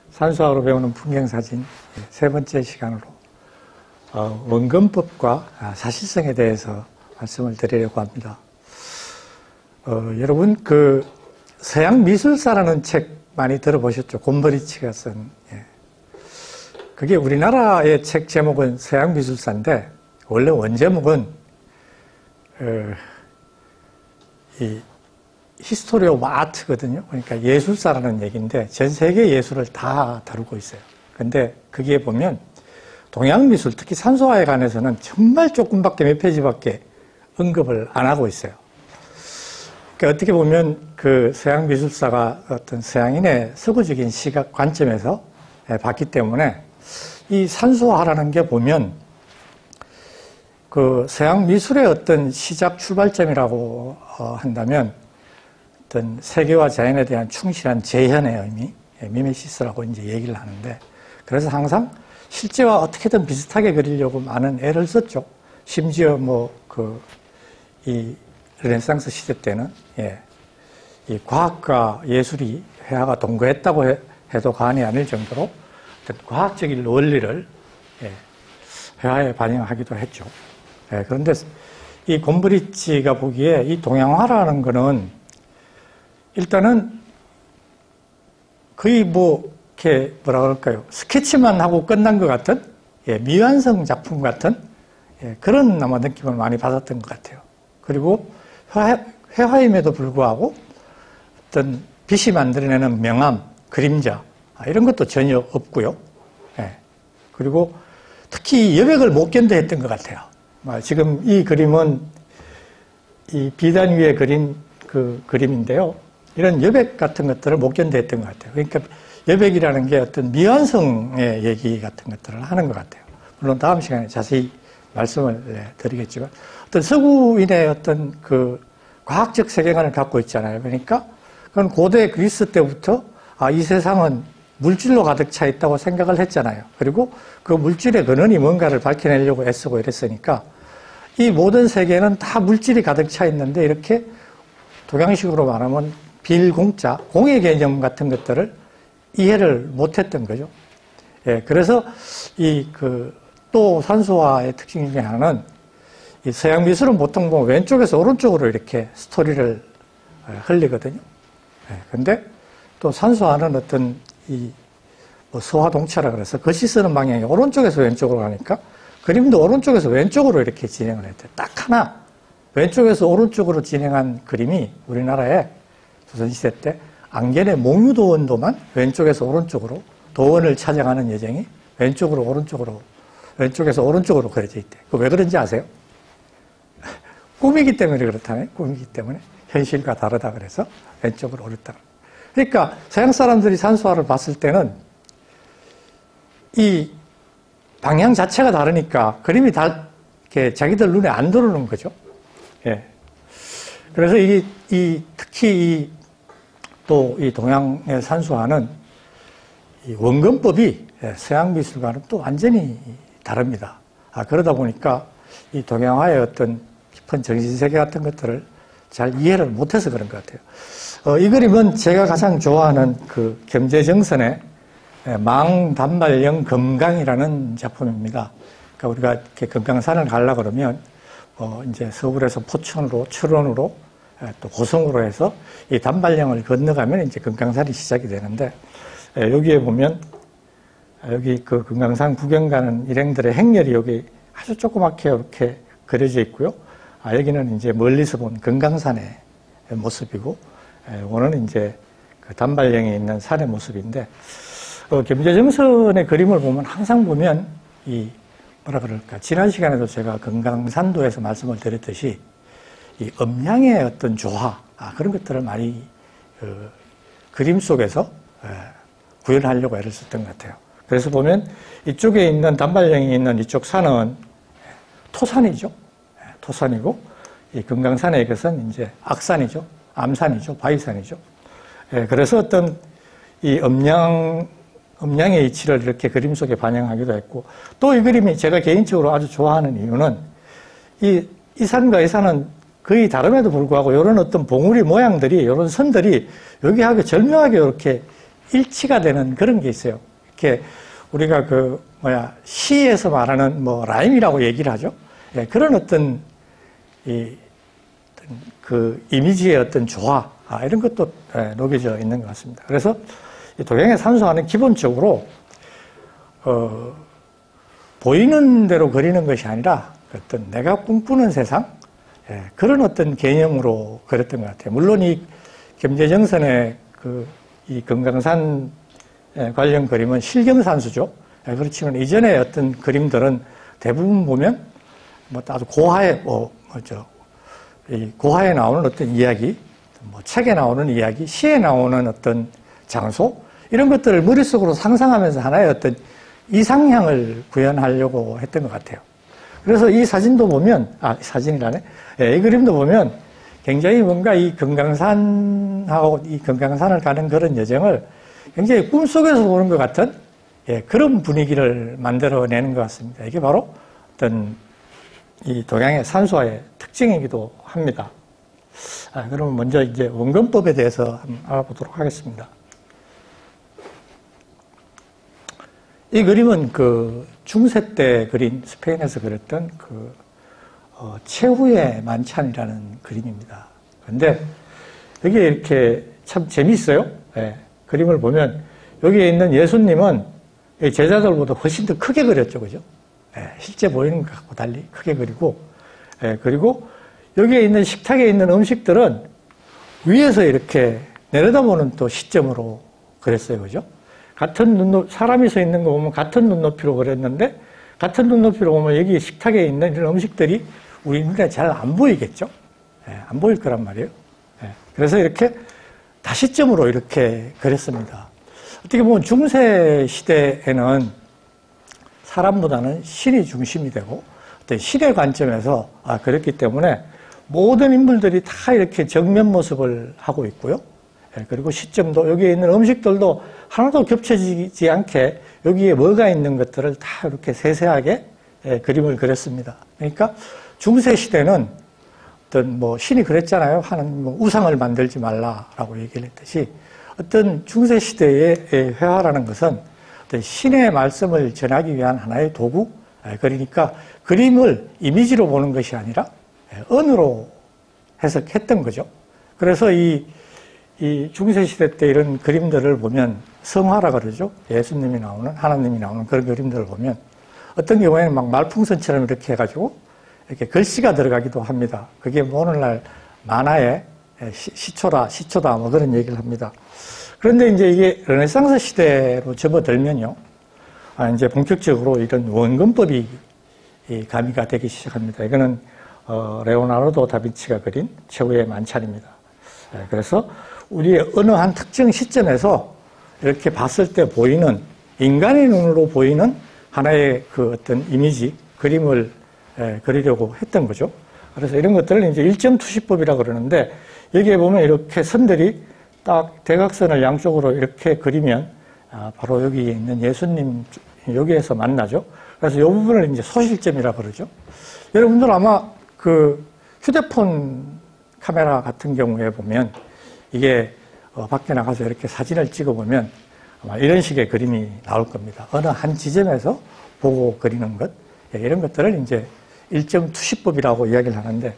산수학으로 배우는 풍경사진 세 번째 시간으로 원근법과 사실성에 대해서 말씀을 드리려고 합니다. 여러분 그 서양 미술사라는 책 많이 들어보셨죠? 곰브리치가 쓴. 그게 우리나라의 책 제목은 서양 미술사인데 원래 원제목은 이 히스토리 오브 아트거든요. 그러니까 예술사라는 얘기인데 전 세계 예술을 다 다루고 있어요. 근데 거기에 보면 동양 미술, 특히 산수화에 관해서는 정말 조금밖에 몇 페이지밖에 언급을 안 하고 있어요. 그러니까 어떻게 보면 그 서양 미술사가 어떤 서양인의 서구적인 시각 관점에서 봤기 때문에 이 산수화라는 게 보면 그 서양 미술의 어떤 시작 출발점이라고 한다면 어떤 세계와 자연에 대한 충실한 재현의 의미, 미메시스라고 이제 얘기를 하는데, 그래서 항상 실제와 어떻게든 비슷하게 그리려고 많은 애를 썼죠. 심지어 이 르네상스 시대 때는 이 과학과 예술이 회화가 동거했다고 해도 과언이 아닐 정도로 어떤 과학적인 원리를 회화에 반영하기도 했죠. 그런데 이 곰브리치가 보기에 이 동양화라는 거는 일단은 거의 이렇게 뭐라 그럴까요? 스케치만 하고 끝난 것 같은 미완성 작품 같은 그런 아마 느낌을 많이 받았던 것 같아요. 그리고 회화임에도 불구하고 어떤 빛이 만들어내는 명암, 그림자 이런 것도 전혀 없고요. 그리고 특히 여백을 못 견뎌 했던 것 같아요. 지금 이 그림은 이 비단 위에 그린 그 그림인데요. 이런 여백 같은 것들을 못 견뎌 했던 것 같아요. 그러니까 여백이라는 게 어떤 미완성의 얘기 같은 것들을 하는 것 같아요. 물론 다음 시간에 자세히 말씀을 드리겠지만 어떤 서구인의 어떤 그 과학적 세계관을 갖고 있잖아요. 그러니까 그건 고대 그리스 때부터 이 세상은 물질로 가득 차 있다고 생각을 했잖아요. 그리고 그 물질의 근원이 뭔가를 밝혀내려고 애쓰고 이랬으니까 이 모든 세계는 다 물질이 가득 차 있는데 이렇게 동양식으로 말하면 빌공자, 공의 개념 같은 것들을 이해를 못했던 거죠. 그래서 또 산수화의 특징 중에 하나는 이 서양 미술은 보통 보면 왼쪽에서 오른쪽으로 이렇게 스토리를 흘리거든요. 근데 또 산수화는 어떤 서화동체라 그래서 글씨 쓰는 방향이 오른쪽에서 왼쪽으로 가니까 그림도 오른쪽에서 왼쪽으로 이렇게 진행을 했대요. 딱 하나 왼쪽에서 오른쪽으로 진행한 그림이 우리나라에 조선시대 때 안견의 몽유도원도만 왼쪽에서 오른쪽으로 도원을 찾아가는 여정이 왼에서 오른쪽으로 그려져 있대요. 왜 그런지 아세요? 꿈이기 때문에 그렇다네. 꿈이기 때문에 현실과 다르다 그래서 왼쪽으로 오른다. 그러니까 서양 사람들이 산수화를 봤을 때는 이 방향 자체가 다르니까 그림이 다 이렇게 자기들 눈에 안 들어오는 거죠. 그래서 특히 또 이 동양의 산수화는 이 원근법이 서양 미술과는 또 완전히 다릅니다. 그러다 보니까 이 동양화의 어떤 깊은 정신세계 같은 것들을 잘 이해를 못해서 그런 것 같아요. 이 그림은 제가 가장 좋아하는 그 겸재정선의 망단발령 금강이라는 작품입니다. 그러니까 우리가 이렇게 금강산을 가려고 그러면 이제 서울에서 포천으로, 철원으로, 또 고성으로 해서 이 단발령을 건너가면 이제 금강산이 시작이 되는데, 여기에 보면, 여기 그 금강산 구경 가는 일행들의 행렬이 여기 아주 조그맣게 이렇게 그려져 있고요. 여기는 이제 멀리서 본 금강산의 모습이고, 오늘은 이제 그 단발령에 있는 산의 모습인데, 겸재정선의 그림을 보면 항상 보면 지난 시간에도 제가 금강산도에서 말씀을 드렸듯이 이 음양의 어떤 조화, 그런 것들을 많이 그림 속에서 구현하려고 애를 썼던 것 같아요. 그래서 보면 이쪽에 있는 단발령이 있는 이쪽 산은 토산이죠. 토산이고 이 금강산의 것은 이제 악산이죠. 암산이죠. 바위산이죠. 그래서 어떤 이 음양의 이치를 이렇게 그림 속에 반영하기도 했고, 또 이 그림이 제가 개인적으로 아주 좋아하는 이유는 이 산과 이 산은 거의 다름에도 불구하고 이런 어떤 봉우리 모양들이, 이런 선들이 여기하고 절묘하게 이렇게 일치가 되는 그런 게 있어요. 이렇게 우리가 시에서 말하는 라임이라고 얘기를 하죠. 예, 그런 어떤 그 이미지의 어떤 조화, 이런 것도 녹여져 있는 것 같습니다. 그래서 이 동양의 산수화는 기본적으로 보이는 대로 그리는 것이 아니라 어떤 내가 꿈꾸는 세상, 그런 어떤 개념으로 그렸던 것 같아요. 물론 이 겸재정선의 이 금강산 관련 그림은 실경산수죠. 그렇지만 이전의 어떤 그림들은 대부분 보면 아주 고하에 나오는 어떤 이야기, 책에 나오는 이야기, 시에 나오는 어떤 장소, 이런 것들을 머릿속으로 상상하면서 하나의 어떤 이상향을 구현하려고 했던 것 같아요. 그래서 이 사진도 보면, 사진이라네. 이 그림도 보면 굉장히 뭔가 이 금강산하고 이 금강산을 가는 그런 여정을 굉장히 꿈속에서 보는 것 같은 그런 분위기를 만들어내는 것 같습니다. 이게 바로 어떤 이 동양의 산수화의 특징이기도 합니다. 그러면 먼저 이제 원근법에 대해서 한번 알아보도록 하겠습니다. 이 그림은 중세 때 그린, 스페인에서 그렸던 최후의 만찬이라는 그림입니다. 그런데 여기에 이렇게 참 재미있어요. 그림을 보면 여기에 있는 예수님은 제자들보다 훨씬 더 크게 그렸죠. 그죠? 실제 보이는 것하고 달리 크게 그리고, 그리고 여기에 있는 식탁에 있는 음식들은 위에서 이렇게 내려다보는 또 시점으로 그렸어요. 그죠? 같은 사람이 서 있는 거 보면 같은 눈높이로 그렸는데, 같은 눈높이로 보면 여기 식탁에 있는 이런 음식들이 우리 눈에 잘 안 보이겠죠? 안 보일 거란 말이에요. 그래서 이렇게 다시점으로 이렇게 그렸습니다. 어떻게 보면 중세 시대에는 사람보다는 신이 중심이 되고 어떤 신의 관점에서 그랬기 때문에 모든 인물들이 다 이렇게 정면 모습을 하고 있고요. 그리고 시점도 여기에 있는 음식들도 하나도 겹쳐지지 않게 여기에 뭐가 있는 것들을 다 이렇게 세세하게 그림을 그렸습니다. 그러니까 중세 시대는 어떤 신이 그랬잖아요. 하는 우상을 만들지 말라라고 얘기를 했듯이 어떤 중세 시대의 회화라는 것은 어떤 신의 말씀을 전하기 위한 하나의 도구. 그러니까 그림을 이미지로 보는 것이 아니라 언어로 해석했던 거죠. 그래서 이 중세 시대 때 이런 그림들을 보면 성화라 그러죠. 예수님이 나오는, 하나님이 나오는 그런 그림들을 보면 어떤 경우에는 막 말풍선처럼 이렇게 해가지고 이렇게 글씨가 들어가기도 합니다. 그게 오늘날 만화의 시초다 그런 얘기를 합니다. 그런데 이제 이게 르네상스 시대로 접어들면요. 이제 본격적으로 이런 원근법이 가미가 되기 시작합니다. 이거는 레오나르도 다빈치가 그린 최후의 만찬입니다. 그래서 우리의 어느 한 특정 시점에서 이렇게 봤을 때 보이는 인간의 눈으로 보이는 하나의 어떤 이미지, 그림을 그리려고 했던 거죠. 그래서 이런 것들을 이제 일점투시법이라고 그러는데 여기에 보면 이렇게 선들이 딱 대각선을 양쪽으로 이렇게 그리면 바로 여기에 있는 예수님 여기에서 만나죠. 그래서 이 부분을 이제 소실점이라고 그러죠. 여러분들 아마 휴대폰 카메라 같은 경우에 보면 이게 밖에 나가서 이렇게 사진을 찍어보면 아마 이런 식의 그림이 나올 겁니다. 어느 한 지점에서 보고 그리는 것, 이런 것들을 이제 일점투시법이라고 이야기를 하는데,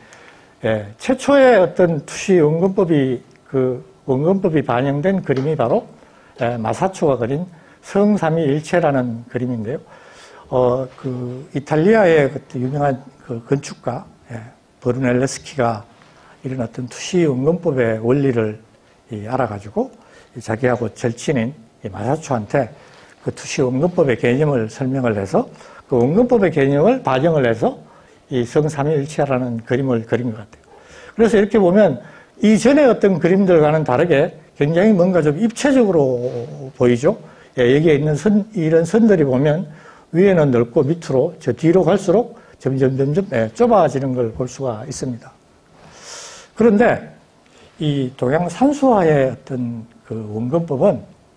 최초의 어떤 투시 원근법이 원근법이 반영된 그림이 바로 마사초가 그린 성삼위일체라는 그림인데요. 이탈리아의 유명한 건축가 브루넬레스키가 이런 어떤 투시 원근법의 원리를 알아가지고 자기하고 절친인 마사초한테 그 투시 원근법의 개념을 설명을 해서 그 원근법의 개념을 반영을 해서 이 성삼위일체라는 그림을 그린 것 같아요. 그래서 이렇게 보면 이전의 어떤 그림들과는 다르게 굉장히 뭔가 좀 입체적으로 보이죠. 여기에 있는 이런 선들이 보면 위에는 넓고 밑으로 저 뒤로 갈수록 점점 좁아지는 걸 볼 수가 있습니다. 그런데 이 동양 산수화의 어떤 원근법은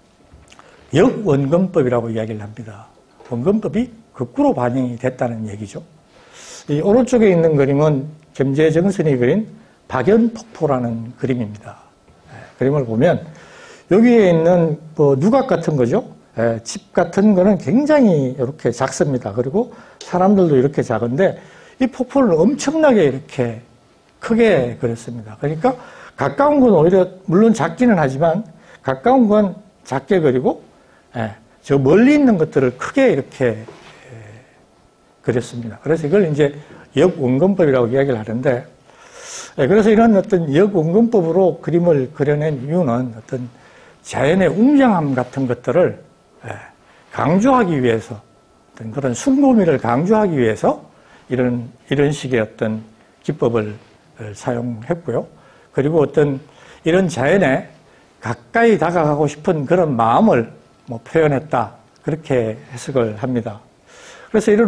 역원근법이라고 이야기를 합니다. 원근법이 거꾸로 반영이 됐다는 얘기죠. 이 오른쪽에 있는 그림은 겸재정선이 그린 박연폭포라는 그림입니다. 그림을 보면 여기에 있는 뭐 누각 같은 거죠. 집 같은 거는 굉장히 이렇게 작습니다. 그리고 사람들도 이렇게 작은데 이 폭포를 엄청나게 이렇게 크게 그렸습니다. 그러니까 가까운 건 오히려 물론 작기는 하지만 가까운 건 작게 그리고 저 멀리 있는 것들을 크게 이렇게 그렸습니다. 그래서 이걸 이제 역원근법이라고 이야기를 하는데, 그래서 이런 어떤 역원근법으로 그림을 그려낸 이유는 어떤 자연의 웅장함 같은 것들을 강조하기 위해서, 어떤 그런 순고미를 강조하기 위해서 이런 식의 어떤 기법을 사용했고요. 그리고 어떤 이런 자연에 가까이 다가가고 싶은 그런 마음을 뭐 표현했다. 그렇게 해석을 합니다. 그래서 이런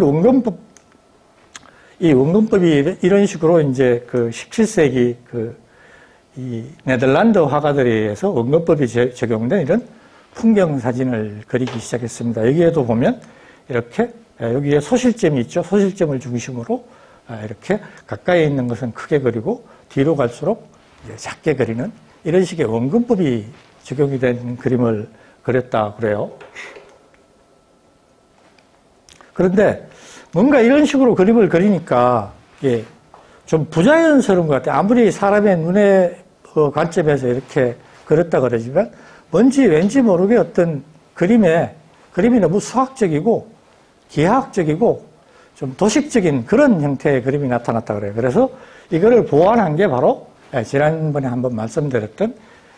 이 원근법이 이런 식으로 이제 그 17세기 이 네덜란드 화가들에 의해서 원근법이 적용된 이런 풍경 사진을 그리기 시작했습니다. 여기에도 보면 이렇게 여기에 소실점이 있죠. 소실점을 중심으로 이렇게 가까이 있는 것은 크게 그리고 뒤로 갈수록 작게 그리는 이런 식의 원근법이 적용이 된 그림을 그렸다 그래요. 그런데 뭔가 이런 식으로 그림을 그리니까 좀 부자연스러운 것 같아요. 아무리 사람의 눈의 관점에서 이렇게 그렸다 그러지만 왠지 모르게 어떤 그림이 너무 수학적이고 기하학적이고 좀 도식적인 그런 형태의 그림이 나타났다 그래요. 그래서 이거를 보완한 게 바로 지난번에 한번 말씀드렸던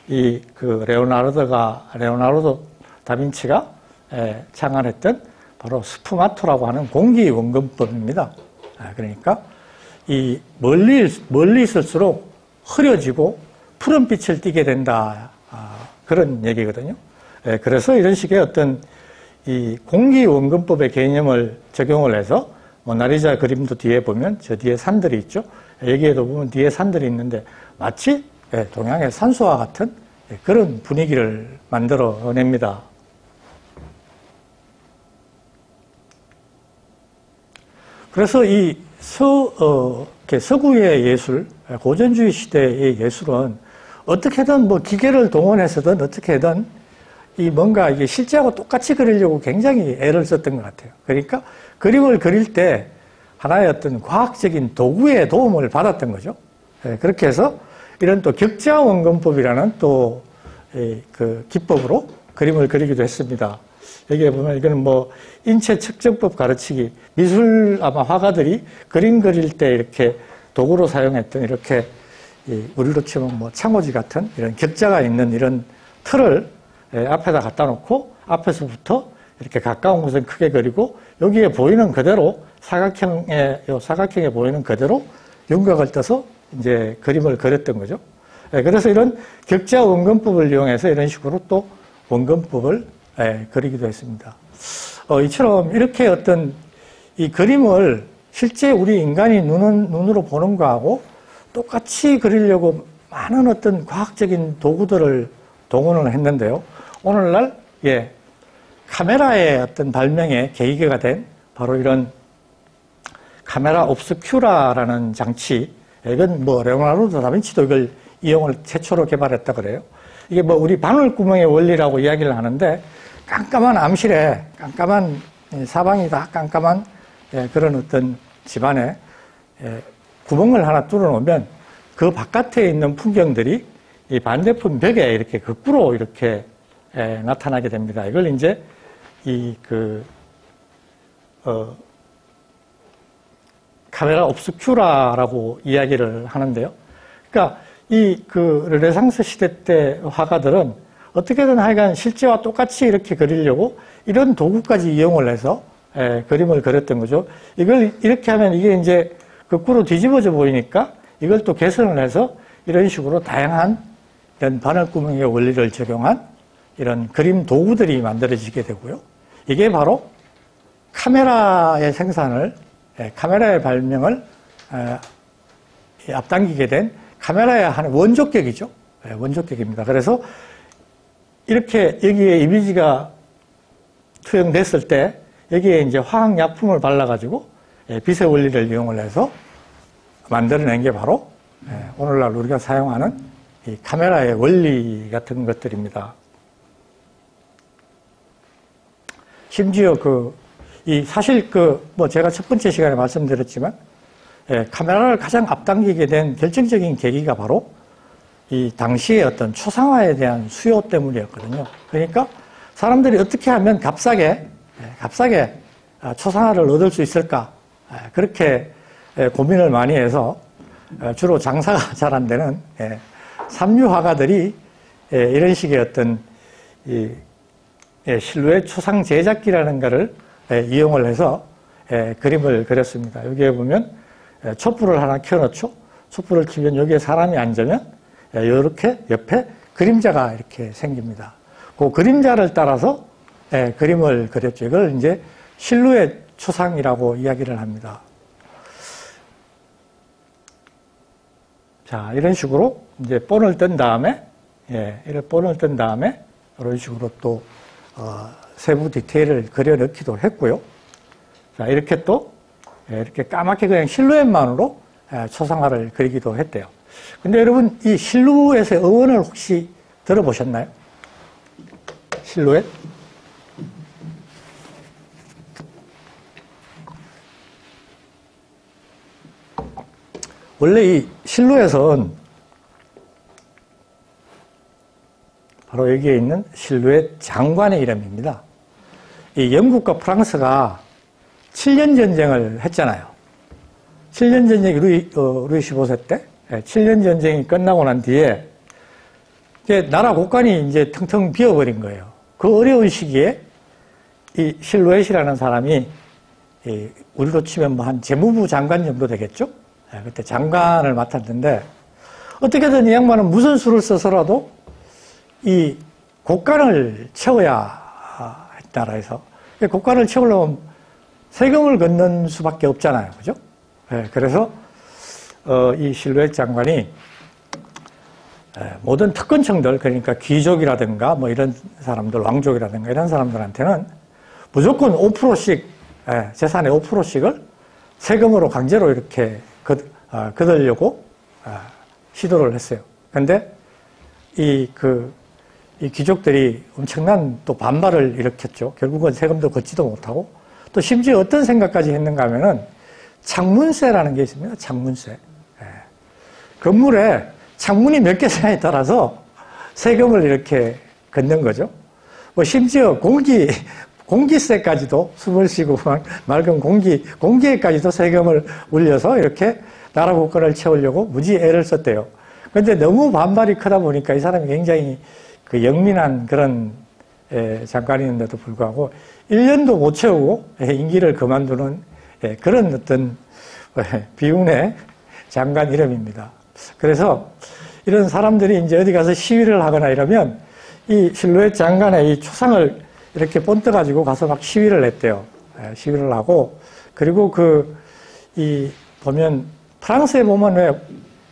레오나르도 다빈치가 창안했던 바로 스푸마토라고 하는 공기 원근법입니다. 그러니까 이 멀리 있을수록 흐려지고 푸른 빛을 띠게 된다. 그런 얘기거든요. 그래서 이런 식의 어떤 이 공기 원근법의 개념을 적용을 해서 모나리자 그림도 뒤에 보면 저 뒤에 산들이 있죠. 여기에도 보면 뒤에 산들이 있는데 마치 동양의 산수와 같은 그런 분위기를 만들어냅니다. 그래서 이 서구의 예술, 고전주의 시대의 예술은 어떻게든 뭐 기계를 동원해서든 어떻게든 뭔가 이게 실제하고 똑같이 그리려고 굉장히 애를 썼던 것 같아요. 그러니까 그림을 그릴 때 하나의 어떤 과학적인 도구의 도움을 받았던 거죠. 그렇게 해서 이런 또 격자 원근법이라는 또 그 기법으로 그림을 그리기도 했습니다. 여기에 보면 이거는 뭐 인체 측정법 가르치기, 미술 아마 화가들이 그림 그릴 때 이렇게 도구로 사용했던 이렇게 우리로 치면 뭐 창호지 같은 이런 격자가 있는 이런 틀을 앞에다 갖다 놓고 앞에서부터 이렇게 가까운 곳은 크게 그리고 여기에 보이는 그대로 사각형에 보이는 그대로 윤곽을 떠서 이제 그림을 그렸던 거죠. 그래서 이런 격자 원근법을 이용해서 이런 식으로 또 원근법을 그리기도 했습니다. 이처럼 이렇게 어떤 이 그림을 실제 우리 인간이 눈으로 보는 거하고 똑같이 그리려고 많은 어떤 과학적인 도구들을 동원을 했는데요. 오늘날 카메라의 어떤 발명의 계기가 된 바로 이런 카메라 옵스큐라라는 장치, 이건 뭐 레오나르도 다빈치도 이걸 이용을 최초로 개발했다 그래요. 이게 뭐 우리 바늘구멍의 원리라고 이야기를 하는데 깜깜한 암실에 깜깜한 사방이 다 깜깜한 그런 어떤 집안에 구멍을 하나 뚫어놓으면 그 바깥에 있는 풍경들이 이 반대편 벽에 이렇게 거꾸로 이렇게 나타나게 됩니다. 이걸 이제 카메라 옵스큐라라고 이야기를 하는데요. 그러니까 르네상스 시대 때 화가들은 어떻게든 하여간 실제와 똑같이 이렇게 그리려고 이런 도구까지 이용을 해서 그림을 그렸던 거죠. 이걸 이렇게 하면 이게 이제 거꾸로 뒤집어져 보이니까 이걸 또 개선을 해서 이런 식으로 다양한 이런 바늘구멍의 원리를 적용한 이런 그림 도구들이 만들어지게 되고요. 이게 바로 카메라의 생산을, 카메라의 발명을 앞당기게 된 카메라의 한 원조격이죠. 원조격입니다. 그래서 이렇게 여기에 이미지가 투영됐을 때 여기에 이제 화학약품을 발라가지고 빛의 원리를 이용을 해서 만들어낸 게 바로 오늘날 우리가 사용하는 이 카메라의 원리 같은 것들입니다. 심지어 사실 제가 첫 번째 시간에 말씀드렸지만, 카메라를 가장 앞당기게 된 결정적인 계기가 바로 이 당시의 어떤 초상화에 대한 수요 때문이었거든요. 그러니까 사람들이 어떻게 하면 값싸게 초상화를 얻을 수 있을까? 그렇게 고민을 많이 해서 주로 장사가 잘 안 되는 삼류화가들이 이런 식의 어떤 실루엣 초상 제작기라는 것을 이용을 해서 그림을 그렸습니다. 여기에 보면 촛불을 하나 켜놓죠. 촛불을 켜면 여기에 사람이 앉으면 이렇게 옆에 그림자가 이렇게 생깁니다. 그 그림자를 따라서 그림을 그렸죠. 이걸 이제 실루엣 초상이라고 이야기를 합니다. 자, 이런 식으로 이제 본을 뜬 다음에, 이런 본을 뜬 다음에 이런 식으로 또 세부 디테일을 그려 넣기도 했고요. 자, 이렇게 또 이렇게 까맣게 그냥 실루엣만으로 초상화를 그리기도 했대요. 근데 여러분, 이 실루엣의 어원을 혹시 들어보셨나요? 실루엣? 원래 이 실루엣은 바로 여기에 있는 실루엣 장관의 이름입니다. 이 영국과 프랑스가 7년 전쟁을 했잖아요. 7년 전쟁이 루이 15세 때 7년 전쟁이 끝나고 난 뒤에 이제 나라 곳간이 이제 텅텅 비어버린 거예요. 그 어려운 시기에 이 실루엣이라는 사람이 우리로 치면 뭐 한 재무부 장관 정도 되겠죠? 그때 장관을 맡았는데 어떻게든 이 양반은 무슨 수를 써서라도 이 곳간을 채워야 했다라 해서 곳간을 채우려면 세금을 걷는 수밖에 없잖아요. 그죠? 그래서 이 실루엣 장관이 모든 특권층들, 그러니까 귀족이라든가 뭐 이런 사람들, 왕족이라든가 이런 사람들한테는 무조건 5%씩 재산의 5%씩을 세금으로 강제로 이렇게 걷으려고 시도를 했어요. 그런데 이 귀족들이 엄청난 또 반발을 일으켰죠. 결국은 세금도 걷지도 못하고 또 심지어 어떤 생각까지 했는가 하면은 창문세라는 게 있습니다. 창문세. 건물에 창문이 몇 개 되냐에 따라서 세금을 이렇게 걷는 거죠. 뭐 심지어 공기세까지도 숨을 쉬고 맑은 공기에까지도 세금을 올려서 이렇게 나라 국권을 채우려고 무지 애를 썼대요. 그런데 너무 반발이 크다 보니까 이 사람이 굉장히 영민한 그런 장관이었는데도 불구하고 1년도 못 채우고 임기를 그만두는 그런 어떤 비운의 장관 이름입니다. 그래서 이런 사람들이 이제 어디 가서 시위를 하거나 이러면 이 실루엣 장관의 이 초상을 이렇게 본떠가지고 가서 막 시위를 했대요. 시위를 하고, 그리고 보면, 프랑스에 보면 왜,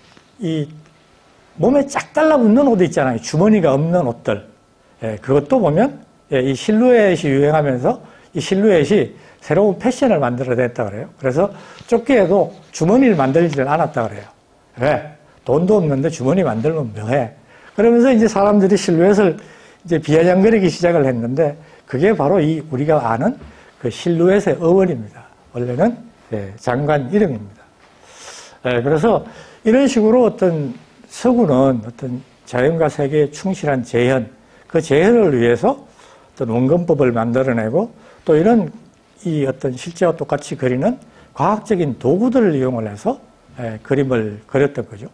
몸에 쫙 달라붙는 옷 있잖아요. 주머니가 없는 옷들. 그것도 보면, 이 실루엣이 유행하면서 이 실루엣이 새로운 패션을 만들어냈다 그래요. 그래서 조끼에도 주머니를 만들지를 않았다 그래요. 왜? 돈도 없는데 주머니 만들면 뭐해? 그러면서 이제 사람들이 실루엣을 이제 비아냥거리기 시작을 했는데 그게 바로 우리가 아는 그 실루엣의 어원입니다. 원래는 장관 이름입니다. 그래서 이런 식으로 어떤 서구는 어떤 자연과 세계에 충실한 재현, 그 재현을 위해서 어떤 원근법을 만들어내고 또 이런 어떤 실제와 똑같이 그리는 과학적인 도구들을 이용을 해서 그림을 그렸던 거죠.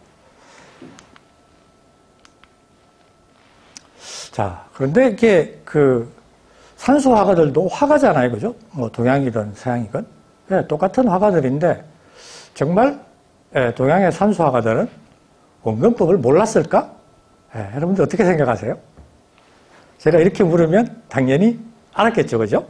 자, 그런데 이게 산수 화가들도 화가잖아요. 그죠? 뭐 동양이든 서양이든. 똑같은 화가들인데 정말 동양의 산수 화가들은 원근법을 몰랐을까? 여러분들 어떻게 생각하세요? 제가 이렇게 물으면 당연히 알았겠죠. 그죠?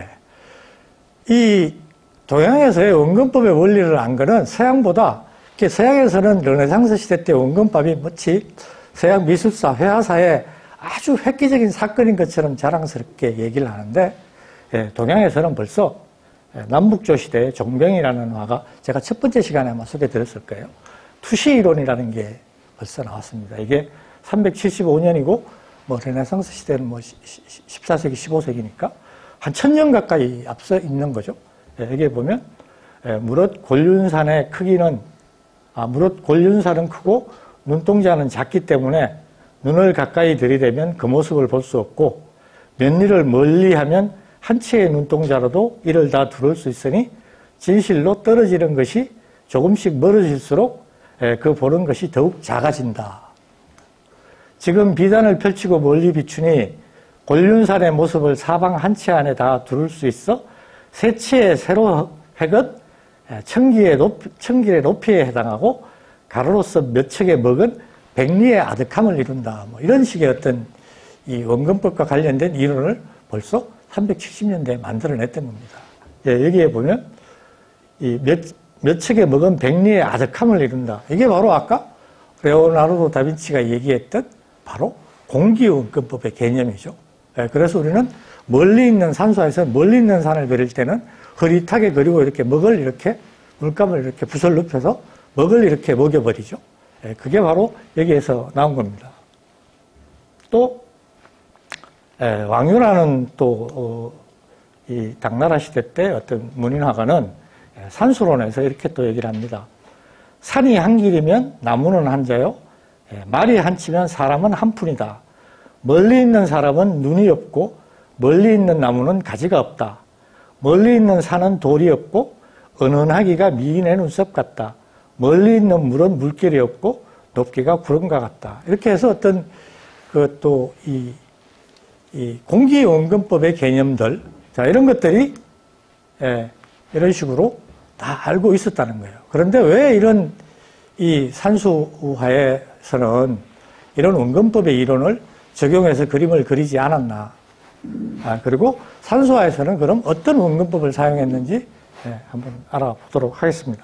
이 동양에서의 원근법의 원리를 안 거는 서양보다, 서양에서는 르네상스 시대 때 원근법이 마치 서양 미술사, 회화사의 아주 획기적인 사건인 것처럼 자랑스럽게 얘기를 하는데, 동양에서는 벌써 남북조 시대의 종병이라는 화가 제가 첫 번째 시간에 아마 소개드렸을 거예요. 투시 이론이라는 게 벌써 나왔습니다. 이게 375년이고, 뭐 르네상스 시대는 뭐 14세기, 15세기니까 한 1000년 가까이 앞서 있는 거죠. 여기에 보면 무릇 곤륜산의 크기는 무릇 곤륜산은 크고 눈동자는 작기 때문에 눈을 가까이 들이대면 그 모습을 볼 수 없고 몇리를 멀리하면 한 치의 눈동자로도 이를 다 두를 수 있으니 진실로 떨어지는 것이 조금씩 멀어질수록 그 보는 것이 더욱 작아진다. 지금 비단을 펼치고 멀리 비추니 곤륜산의 모습을 사방 한 치 안에 다 두를 수 있어 세 치의 세로 획은 천길의 높이에 해당하고 가로로서 몇 척의 먹은 백리의 아득함을 이룬다. 뭐 이런 식의 어떤 이 원근법과 관련된 이론을 벌써 370년대에 만들어냈던 겁니다. 여기에 보면 이 몇 척의 먹은 백리의 아득함을 이룬다. 이게 바로 아까 레오나르도 다빈치가 얘기했던 바로 공기원근법의 개념이죠. 그래서 우리는 멀리 있는 산소에서 멀리 있는 산을 그릴 때는 흐릿하게 그리고 이렇게 먹을 이렇게 물감을 이렇게 붓을 눕혀서 먹을 이렇게 먹여버리죠. 그게 바로 여기에서 나온 겁니다. 또 왕유라는 또 이 당나라 시대 때 어떤 문인화가는 산수론에서 이렇게 또 얘기를 합니다. 산이 한 길이면 나무는 한 자요. 말이 한 치면 사람은 한 푼이다. 멀리 있는 사람은 눈이 없고 멀리 있는 나무는 가지가 없다. 멀리 있는 산은 돌이 없고 은은하기가 미인의 눈썹 같다. 멀리 있는 물은 물결이 없고 높기가 구름과 같다. 이렇게 해서 어떤 그 또 이 공기원근법의 개념들, 자 이런 것들이 이런 식으로 다 알고 있었다는 거예요. 그런데 왜 이런 이 산수화에서는 이런 원근법의 이론을 적용해서 그림을 그리지 않았나? 그리고 산수화에서는 그럼 어떤 원근법을 사용했는지 한번 알아보도록 하겠습니다.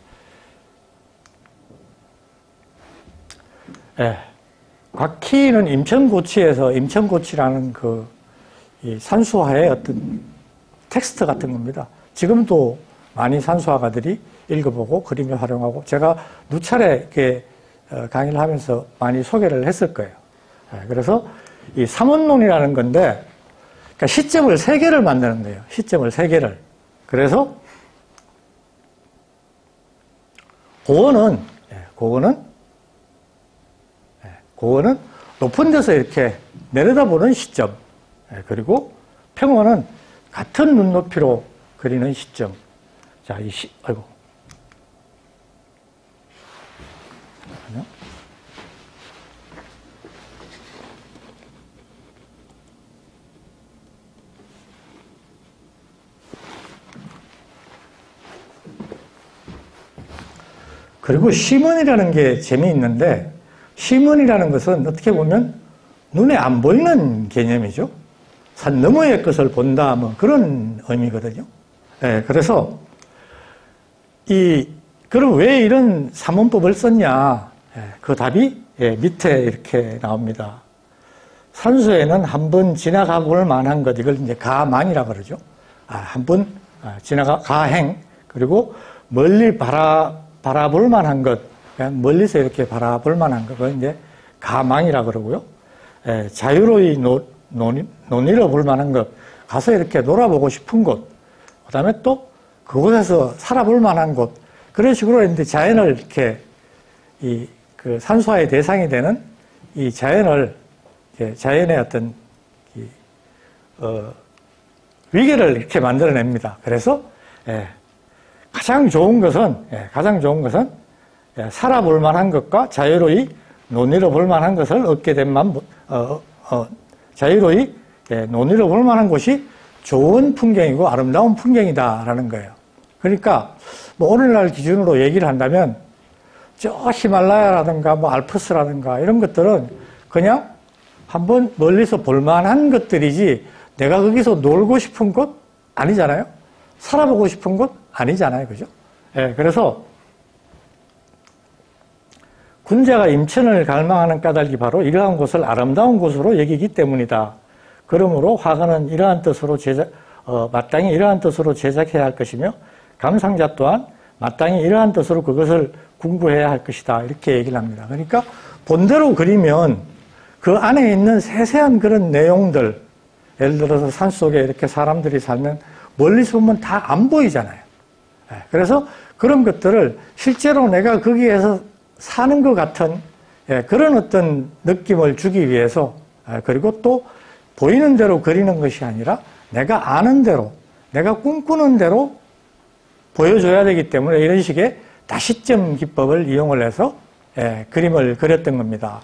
곽희는 임천고치에서 임천고치라는 이 산수화의 어떤 텍스트 같은 겁니다. 지금도 많이 산수화가들이 읽어보고 그림에 활용하고 제가 누차례 이렇게 강의를 하면서 많이 소개를 했을 거예요. 그래서 이 삼원론이라는 건데 그러니까 시점을 3개를 만드는 거예요. 시점을 3개를. 그래서 고어는 높은 데서 이렇게 내려다보는 시점. 그리고 평원은 같은 눈높이로 그리는 시점. 자, 아이고. 잠깐만요. 그리고 시문이라는 게 재미있는데 시문이라는 것은 어떻게 보면 눈에 안 보이는 개념이죠. 산 너머의 것을 본다 뭐 그런 의미거든요. 그래서 그럼 왜 이런 삼원법을 썼냐? 그 답이 밑에 이렇게 나옵니다. 산수에는 한 번 지나가 볼 만한 것, 이걸 이제 가망이라 그러죠. 한 번 가행, 그리고 멀리 바라볼 만한 것, 그냥 멀리서 이렇게 바라볼 만한 것을 이제 가망이라 그러고요. 자유로이 논의를 볼 만한 것, 가서 이렇게 놀아보고 싶은 곳, 그 다음에 또 그곳에서 살아볼 만한 곳, 그런 식으로 이제 자연을 이렇게 그 산수화의 대상이 되는 이 자연의 어떤 위계를 이렇게 만들어냅니다. 그래서 가장 좋은 것은 살아볼 만한 것과 자유로이 논의를 볼 만한 것을 얻게 된 자유로이 논의를 볼 만한 곳이 좋은 풍경이고 아름다운 풍경이다라는 거예요. 그러니까 뭐 오늘날 기준으로 얘기를 한다면 저 히말라야라든가 뭐 알프스라든가 이런 것들은 그냥 한번 멀리서 볼 만한 것들이지 내가 거기서 놀고 싶은 곳 아니잖아요. 살아보고 싶은 곳 아니잖아요. 그죠? 그래서 군자가 임천을 갈망하는 까닭이 바로 이러한 곳을 아름다운 곳으로 여기기 때문이다. 그러므로 화가는 이러한 뜻으로 마땅히 이러한 뜻으로 제작해야 할 것이며 감상자 또한 마땅히 이러한 뜻으로 그것을 궁구해야 할 것이다. 이렇게 얘기를 합니다. 그러니까 본대로 그리면 그 안에 있는 세세한 그런 내용들, 예를 들어서 산속에 이렇게 사람들이 살면 멀리서 보면 다 안 보이잖아요. 그래서 그런 것들을 실제로 내가 거기에서 사는 것 같은 그런 어떤 느낌을 주기 위해서 그리고 또 보이는 대로 그리는 것이 아니라 내가 아는 대로 내가 꿈꾸는 대로 보여줘야 되기 때문에 이런 식의 다시점 기법을 이용을 해서 그림을 그렸던 겁니다.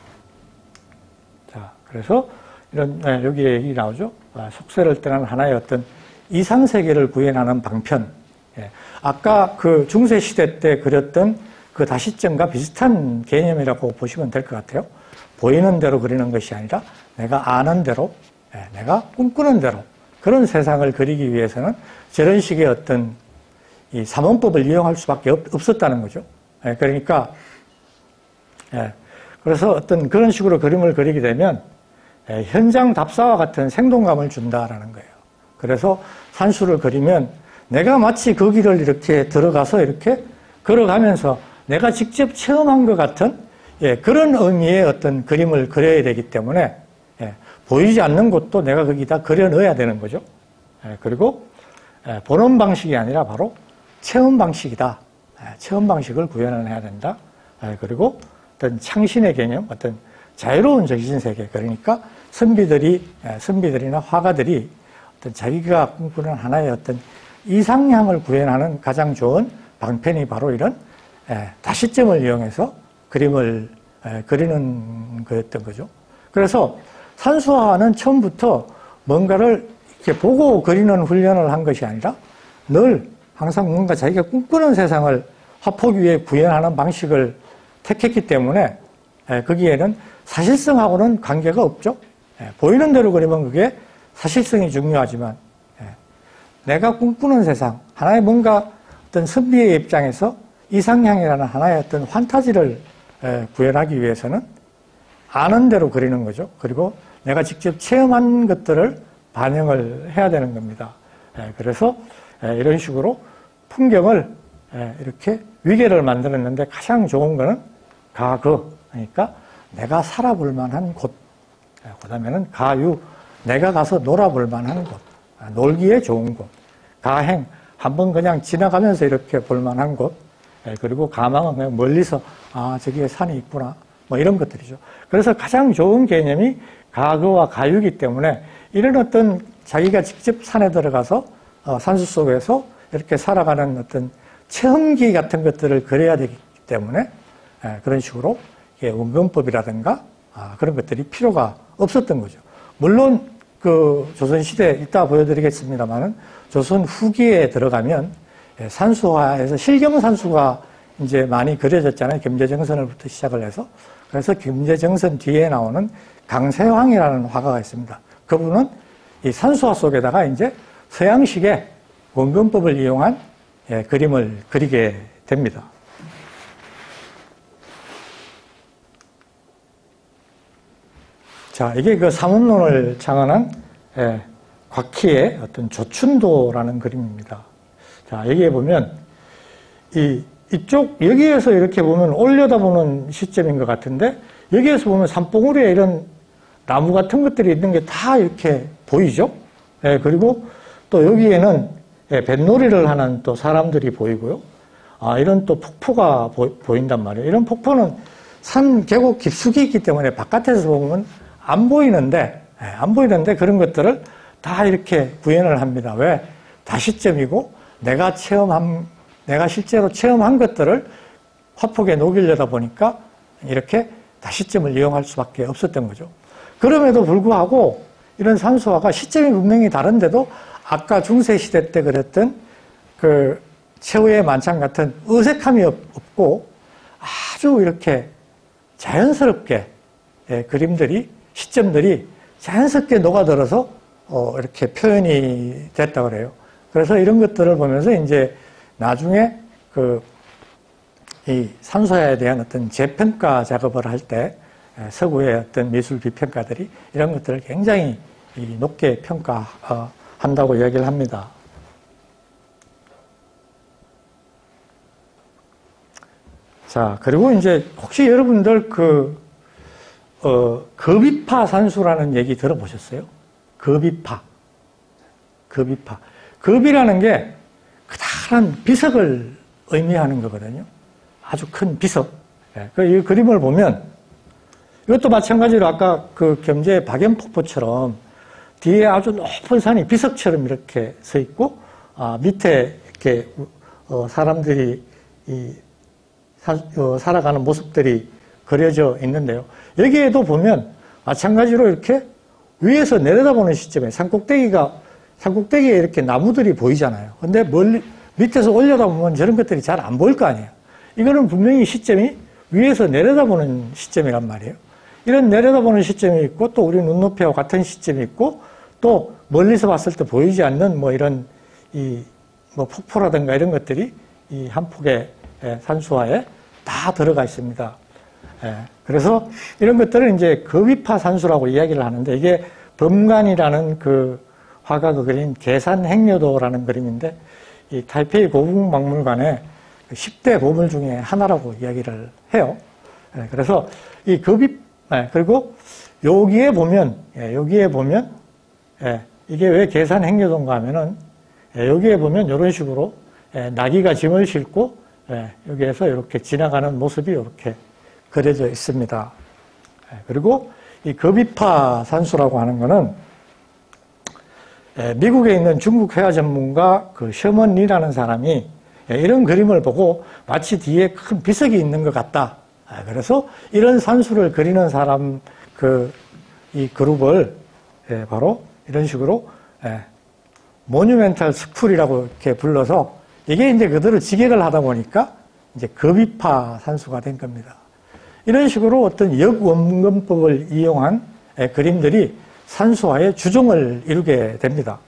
자, 그래서 이런 여기에 얘기 나오죠. 속세를 떠난 하나의 어떤 이상세계를 구현하는 방편. 아까 그 중세시대 때 그렸던 그 다시점과 비슷한 개념이라고 보시면 될 것 같아요. 보이는 대로 그리는 것이 아니라 내가 아는 대로, 내가 꿈꾸는 대로 그런 세상을 그리기 위해서는 저런 식의 어떤 이 삼원법을 이용할 수밖에 없었다는 거죠. 그러니까 그래서 어떤 그런 식으로 그림을 그리게 되면 현장 답사와 같은 생동감을 준다라는 거예요. 그래서 산수를 그리면 내가 마치 그 길을 이렇게 들어가서 이렇게 걸어가면서 내가 직접 체험한 것 같은 그런 의미의 어떤 그림을 그려야 되기 때문에 보이지 않는 곳도 내가 거기다 그려 넣어야 되는 거죠. 그리고 본원 방식이 아니라 바로 체험 방식이다. 체험 방식을 구현해야 된다. 그리고 어떤 창신의 개념, 어떤 자유로운 정신세계, 그러니까 선비들이나 화가들이 어떤 자기가 꿈꾸는 하나의 어떤 이상향을 구현하는 가장 좋은 방편이 바로 이런 다시점을 이용해서 그림을 그리는 거였던 거죠. 그래서 산수화는 처음부터 뭔가를 이렇게 보고 그리는 훈련을 한 것이 아니라 늘 항상 뭔가 자기가 꿈꾸는 세상을 화폭 위에 구현하는 방식을 택했기 때문에 거기에는 사실성하고는 관계가 없죠. 보이는 대로 그리면 그게 사실성이 중요하지만 내가 꿈꾸는 세상, 하나의 뭔가 어떤 선비의 입장에서 이상향이라는 하나의 어떤 환타지를 구현하기 위해서는 아는 대로 그리는 거죠. 그리고 내가 직접 체험한 것들을 반영을 해야 되는 겁니다. 그래서 이런 식으로 풍경을 이렇게 위계를 만들었는데 가장 좋은 거는 가그, 그러니까 내가 살아볼 만한 곳, 그 다음에는 가유, 내가 가서 놀아볼 만한 곳, 놀기에 좋은 곳, 가행, 한번 그냥 지나가면서 이렇게 볼 만한 곳, 그리고 가망은 그냥 멀리서 저기에 산이 있구나, 뭐 이런 것들이죠. 그래서 가장 좋은 개념이 가그와 가유이기 때문에 이런 어떤 자기가 직접 산에 들어가서 산수 속에서 이렇게 살아가는 어떤 체험기 같은 것들을 그려야 되기 때문에 그런 식으로 원근법이라든가 그런 것들이 필요가 없었던 거죠. 물론 그 조선시대 이따 보여드리겠습니다만은 조선 후기에 들어가면 산수화에서 실경산수가 이제 많이 그려졌잖아요. 겸재정선을부터 시작을 해서. 그래서 겸재정선 뒤에 나오는 강세황이라는 화가가 있습니다. 그분은 이 산수화 속에다가 이제 서양식의 원근법을 이용한 그림을 그리게 됩니다. 자, 이게 그 삼원론을 창안한 곽희의 어떤 조춘도라는 그림입니다. 자, 여기에 보면 이쪽 여기에서 이렇게 보면 올려다보는 시점인 것 같은데 여기에서 보면 산봉우리에 이런 나무 같은 것들이 있는 게 다 이렇게 보이죠. 그리고 또 여기에는 뱃놀이를 하는 또 사람들이 보이고요. 이런 또 폭포가 보인단 말이에요. 이런 폭포는 산 계곡 깊숙이 있기 때문에 바깥에서 보면 안 보이는데 그런 것들을 다 이렇게 구현을 합니다. 왜? 다시점이고 내가 실제로 체험한 것들을 화폭에 녹이려다 보니까 이렇게 다시점을 이용할 수밖에 없었던 거죠. 그럼에도 불구하고 이런 산수화가 시점이 분명히 다른데도 아까 중세시대 때 그렸던 그 최후의 만찬 같은 어색함이 없고 아주 이렇게 자연스럽게 그림들이 시점들이 자연스럽게 녹아들어서 이렇게 표현이 됐다고 그래요. 그래서 이런 것들을 보면서 이제 나중에 이 산수화에 대한 어떤 재평가 작업을 할 때 서구의 어떤 미술 비평가들이 이런 것들을 굉장히 높게 평가한다고 이야기를 합니다. 자, 그리고 이제 혹시 여러분들 급입파 산수라는 얘기 들어보셨어요? 급이파. 급이라는 게 커다란 비석을 의미하는 거거든요. 아주 큰 비석. 이 그림을 보면 이것도 마찬가지로 아까 그 겸재 박연폭포처럼 뒤에 아주 높은 산이 비석처럼 이렇게 서 있고 밑에 이렇게 사람들이 살아가는 모습들이 그려져 있는데요. 여기에도 보면 마찬가지로 이렇게 위에서 내려다보는 시점에 산꼭대기에 이렇게 나무들이 보이잖아요. 근데 멀리 밑에서 올려다보면 저런 것들이 잘 안 보일 거 아니에요. 이거는 분명히 시점이 위에서 내려다보는 시점이란 말이에요. 이런 내려다보는 시점이 있고 또 우리 눈높이와 같은 시점이 있고 또 멀리서 봤을 때 보이지 않는 뭐 이런 폭포라든가 이런 것들이 이 한 폭의 산수화에 다 들어가 있습니다. 그래서 이런 것들은 이제 급이파 산수라고 이야기를 하는데 이게 범간이라는 그 화가가 그린 계산행려도라는 그림인데 이 타이페이 고궁박물관의 10대 보물 중에 하나라고 이야기를 해요. 그래서 이 그리고 여기에 보면 이게 왜 계산행려도인가 하면은 여기에 보면 이런 식으로 나귀가 짐을 싣고 여기에서 이렇게 지나가는 모습이 이렇게 그려져 있습니다. 그리고 이 급이파 산수라고 하는 거는 미국에 있는 중국 회화 전문가 그 셔먼리라는 사람이 이런 그림을 보고 마치 뒤에 큰 비석이 있는 것 같다. 그래서 이런 산수를 그리는 사람 이 그룹을 바로 이런 식으로 모뉴멘탈 스쿨이라고 이렇게 불러서 이게 이제 그들을 직역을 하다 보니까 이제 급이파 산수가 된 겁니다. 이런 식으로 어떤 역원근법을 이용한 그림들이 산수화의 주종을 이루게 됩니다.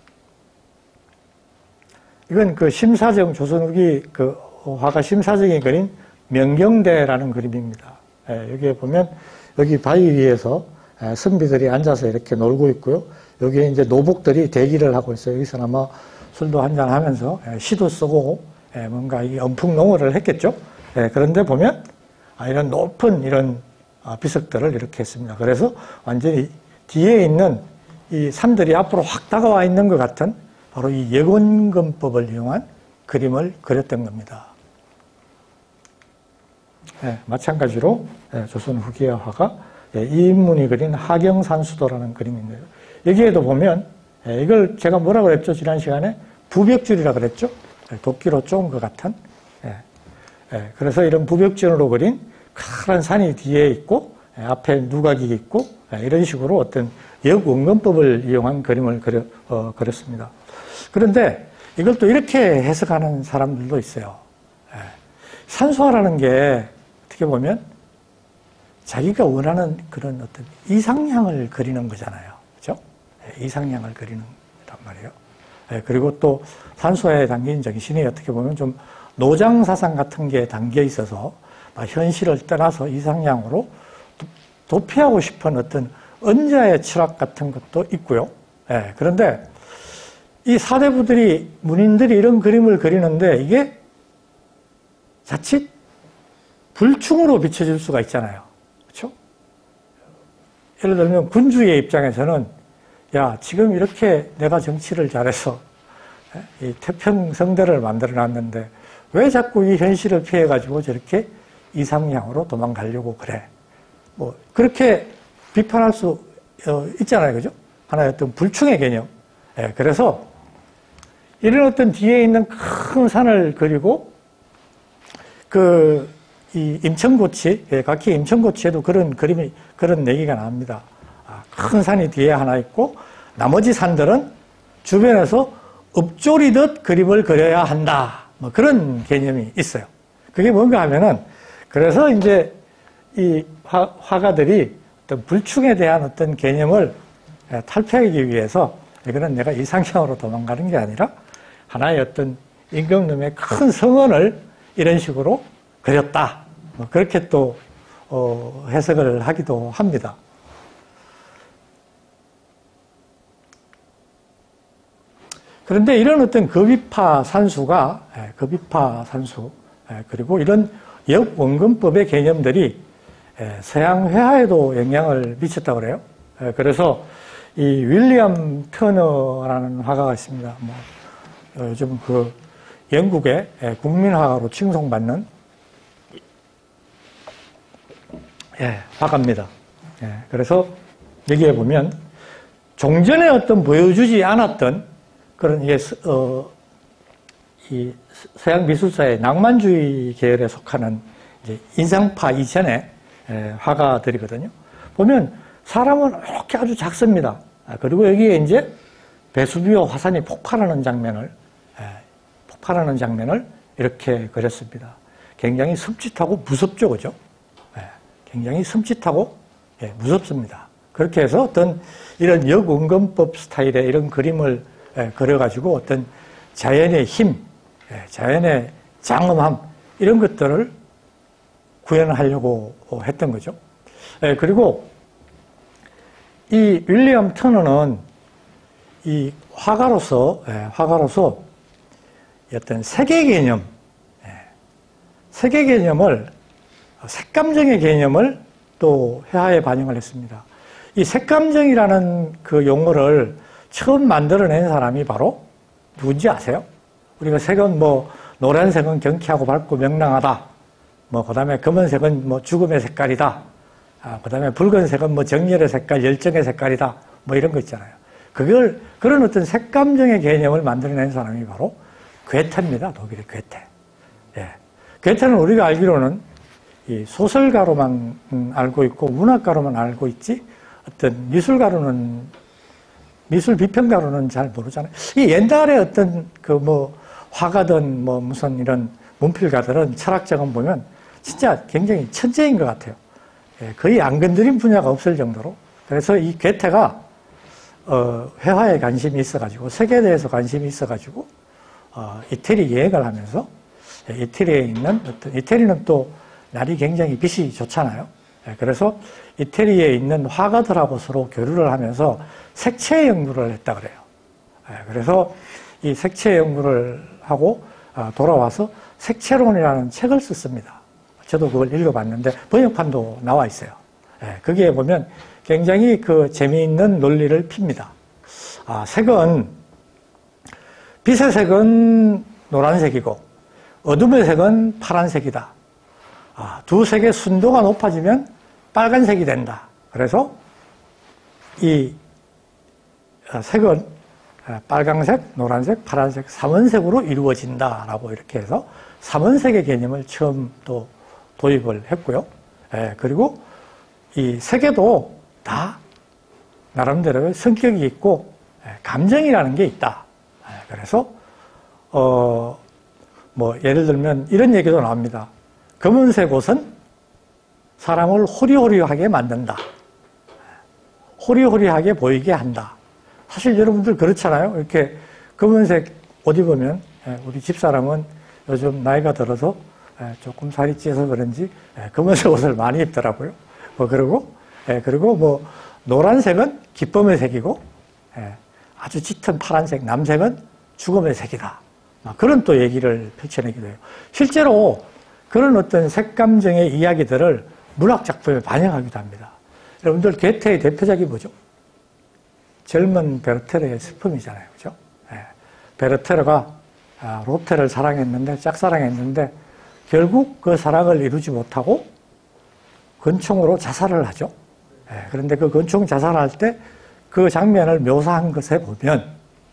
이건 그 심사정, 조선 후기 그 화가 심사정이 그린 명경대라는 그림입니다. 여기에 보면 여기 바위 위에서 선비들이 앉아서 이렇게 놀고 있고요. 여기에 이제 노복들이 대기를 하고 있어요. 여기서 아마 술도 한잔 하면서 시도 쓰고 뭔가 이 엄풍농어를 했겠죠. 그런데 보면 이런 높은 이런 비석들을 이렇게 했습니다. 그래서 완전히 뒤에 있는 이 산들이 앞으로 확 다가와 있는 것 같은 바로 이 역원근법을 이용한 그림을 그렸던 겁니다. 마찬가지로 조선 후기의 화가 이인문이 그린 하경산수도라는 그림인데요. 여기에도 보면 이걸 제가 뭐라 그랬죠? 지난 시간에 부벽줄이라 그랬죠? 도끼로 쪼은 것 같은. 그래서 이런 부벽줄로 그린 큰 산이 뒤에 있고 앞에 누각이 있고 이런 식으로 어떤 역원근법을 이용한 그림을 그렸습니다. 그런데 이걸 또 이렇게 해석하는 사람들도 있어요. 산수화라는 게 어떻게 보면 자기가 원하는 그런 어떤 이상향을 그리는 거잖아요. 그죠? 이상향을 그리는 거란 말이에요. 그리고 또 산수화에 담긴 정신이 어떻게 보면 좀 노장사상 같은 게 담겨 있어서 현실을 떠나서 이상향으로 도피하고 싶은 어떤 언자의 철학 같은 것도 있고요. 그런데 이 사대부들이, 문인들이 이런 그림을 그리는데 이게 자칫 불충으로 비춰질 수가 있잖아요. 그렇죠? 예를 들면 군주의 입장에서는 야, 지금 이렇게 내가 정치를 잘해서 이 태평성대를 만들어 놨는데 왜 자꾸 이 현실을 피해가지고 저렇게 이상향으로 도망가려고 그래. 뭐, 그렇게 비판할 수 있잖아요. 그죠? 하나의 어떤 불충의 개념. 그래서 이런 어떤 뒤에 있는 큰 산을 그리고 이 임천고치, 각기 임천고치에도 그런 그림이, 그런 얘기가 나옵니다. 큰 산이 뒤에 하나 있고 나머지 산들은 주변에서 읍조리듯 그림을 그려야 한다. 뭐 그런 개념이 있어요. 그게 뭔가 하면은 그래서 이제 이 화가들이 어떤 불충에 대한 어떤 개념을 탈피하기 위해서 이거는 내가 이상향으로 도망가는 게 아니라 하나의 어떤 임금님의 큰 성언을 이런 식으로 그렸다. 뭐 그렇게 또 해석을 하기도 합니다. 그런데 이런 어떤 급이파 산수 그리고 이런 역원근법의 개념들이 서양 회화에도 영향을 미쳤다고 그래요. 그래서 이 윌리엄 터너라는 화가가 있습니다. 뭐 요즘 그 영국의 국민화가로 칭송받는 화가입니다. 그래서 여기에 보면 종전에 어떤 보여주지 않았던 그런 이 서양 미술사의 낭만주의 계열에 속하는 이제 인상파 이전의 화가들이거든요. 보면 사람은 이렇게 아주 작습니다. 그리고 여기에 이제 베수비오 화산이 폭발하는 장면을 이렇게 그렸습니다. 굉장히 섬찟하고 무섭죠, 그죠? 굉장히 섬찟하고 무섭습니다. 그렇게 해서 어떤 이런 역원근법 스타일의 이런 그림을 그려가지고 어떤 자연의 힘, 자연의 장엄함 이런 것들을 구현하려고 했던 거죠. 그리고 이 윌리엄 터너는 이 화가로서 어떤 세계 개념을 색감정의 개념을 또 회화에 반영을 했습니다. 이 색감정이라는 그 용어를 처음 만들어낸 사람이 바로 누군지 아세요? 우리가 색은 뭐 노란색은 경쾌하고 밝고 명랑하다. 뭐 그다음에 검은색은 뭐 죽음의 색깔이다. 그다음에 붉은색은 뭐 정열의 색깔, 열정의 색깔이다. 뭐 이런 거 있잖아요. 그런 어떤 색감정의 개념을 만들어낸 사람이 바로 괴테입니다. 독일의 괴테. 괴테는 우리가 알기로는 이 소설가로만 알고 있고 문학가로만 알고 있지 어떤 미술 비평가로는 잘 모르잖아요. 이 옛날에 어떤 그 뭐 화가든 뭐 무슨 이런 문필가들은 철학자건 보면 진짜 굉장히 천재인 것 같아요. 거의 안 건드린 분야가 없을 정도로. 그래서 이 괴테가 회화에 관심이 있어가지고 세계에 대해서 관심이 있어가지고 이태리 여행을 하면서 이태리에 있는 이태리는 또 날이 굉장히 빛이 좋잖아요. 그래서 이태리에 있는 화가들하고 서로 교류를 하면서 색채 연구를 했다 그래요. 그래서 이 색채 연구를 하고 돌아와서 색채론이라는 책을 썼습니다. 저도 그걸 읽어봤는데 번역판도 나와 있어요. 거기에 보면 굉장히 그 재미있는 논리를 핍니다. 색은 빛의 색은 노란색이고 어둠의 색은 파란색이다. 두 색의 순도가 높아지면 빨간색이 된다. 그래서 이 색은 빨강색, 노란색, 파란색, 삼원색으로 이루어진다라고 이렇게 해서 삼원색의 개념을 처음 또 도입을 했고요. 그리고 이 색에도 다 나름대로의 성격이 있고 감정이라는 게 있다. 그래서 뭐 예를 들면 이런 얘기도 나옵니다. 검은색 옷은 사람을 호리호리하게 만든다. 호리호리하게 보이게 한다. 사실 여러분들 그렇잖아요. 이렇게 검은색 옷 입으면 우리 집사람은 요즘 나이가 들어서 조금 살이 찌어서 그런지 검은색 옷을 많이 입더라고요. 그리고 뭐 노란색은 기쁨의 색이고 아주 짙은 파란색, 남색은 죽음의 색이다. 그런 또 얘기를 펼쳐내기도 해요. 실제로 그런 어떤 색감정의 이야기들을 문학 작품에 반영하기도 합니다. 여러분들 괴테의 대표작이 뭐죠? 젊은 베르테르의 슬픔이잖아요. 그죠? 베르테르가 로테를 사랑했는데, 짝사랑했는데, 결국 그 사랑을 이루지 못하고 권총으로 자살을 하죠. 그런데 그 권총 자살할 때 그 장면을 묘사한 것에 보면,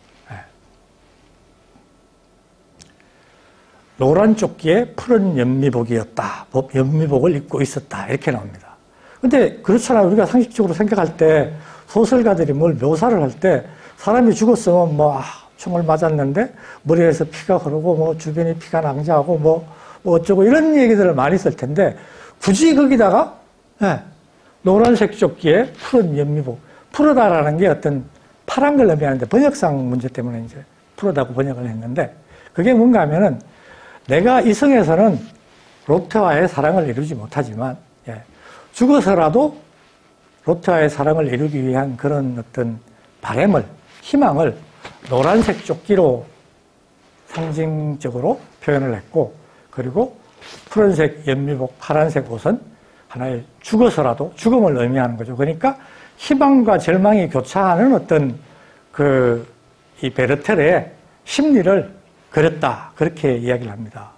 노란 조끼에 푸른 연미복이었다. 연미복을 입고 있었다. 이렇게 나옵니다. 근데 그렇잖아요. 우리가 상식적으로 생각할 때 소설가들이 뭘 묘사를 할 때 사람이 죽었으면 뭐 총을 맞았는데 머리에서 피가 흐르고 뭐 주변에 피가 낭자하고 뭐 어쩌고 이런 얘기들을 많이 쓸 텐데 굳이 거기다가 노란색 조끼에 푸른 연미복. 푸르다라는 게 어떤 파란 걸 의미하는데 번역상 문제 때문에 이제 푸르다고 번역을 했는데 그게 뭔가 하면은 내가 이성에서는 로테와의 사랑을 이루지 못하지만 죽어서라도 로테와의 사랑을 이루기 위한 그런 어떤 바램을, 희망을 노란색 조끼로 상징적으로 표현을 했고 그리고 푸른색 연미복, 파란색 옷은 하나의 죽어서라도 죽음을 의미하는 거죠. 그러니까 희망과 절망이 교차하는 어떤 이 베르텔의 심리를 그렸다. 그렇게 이야기를 합니다.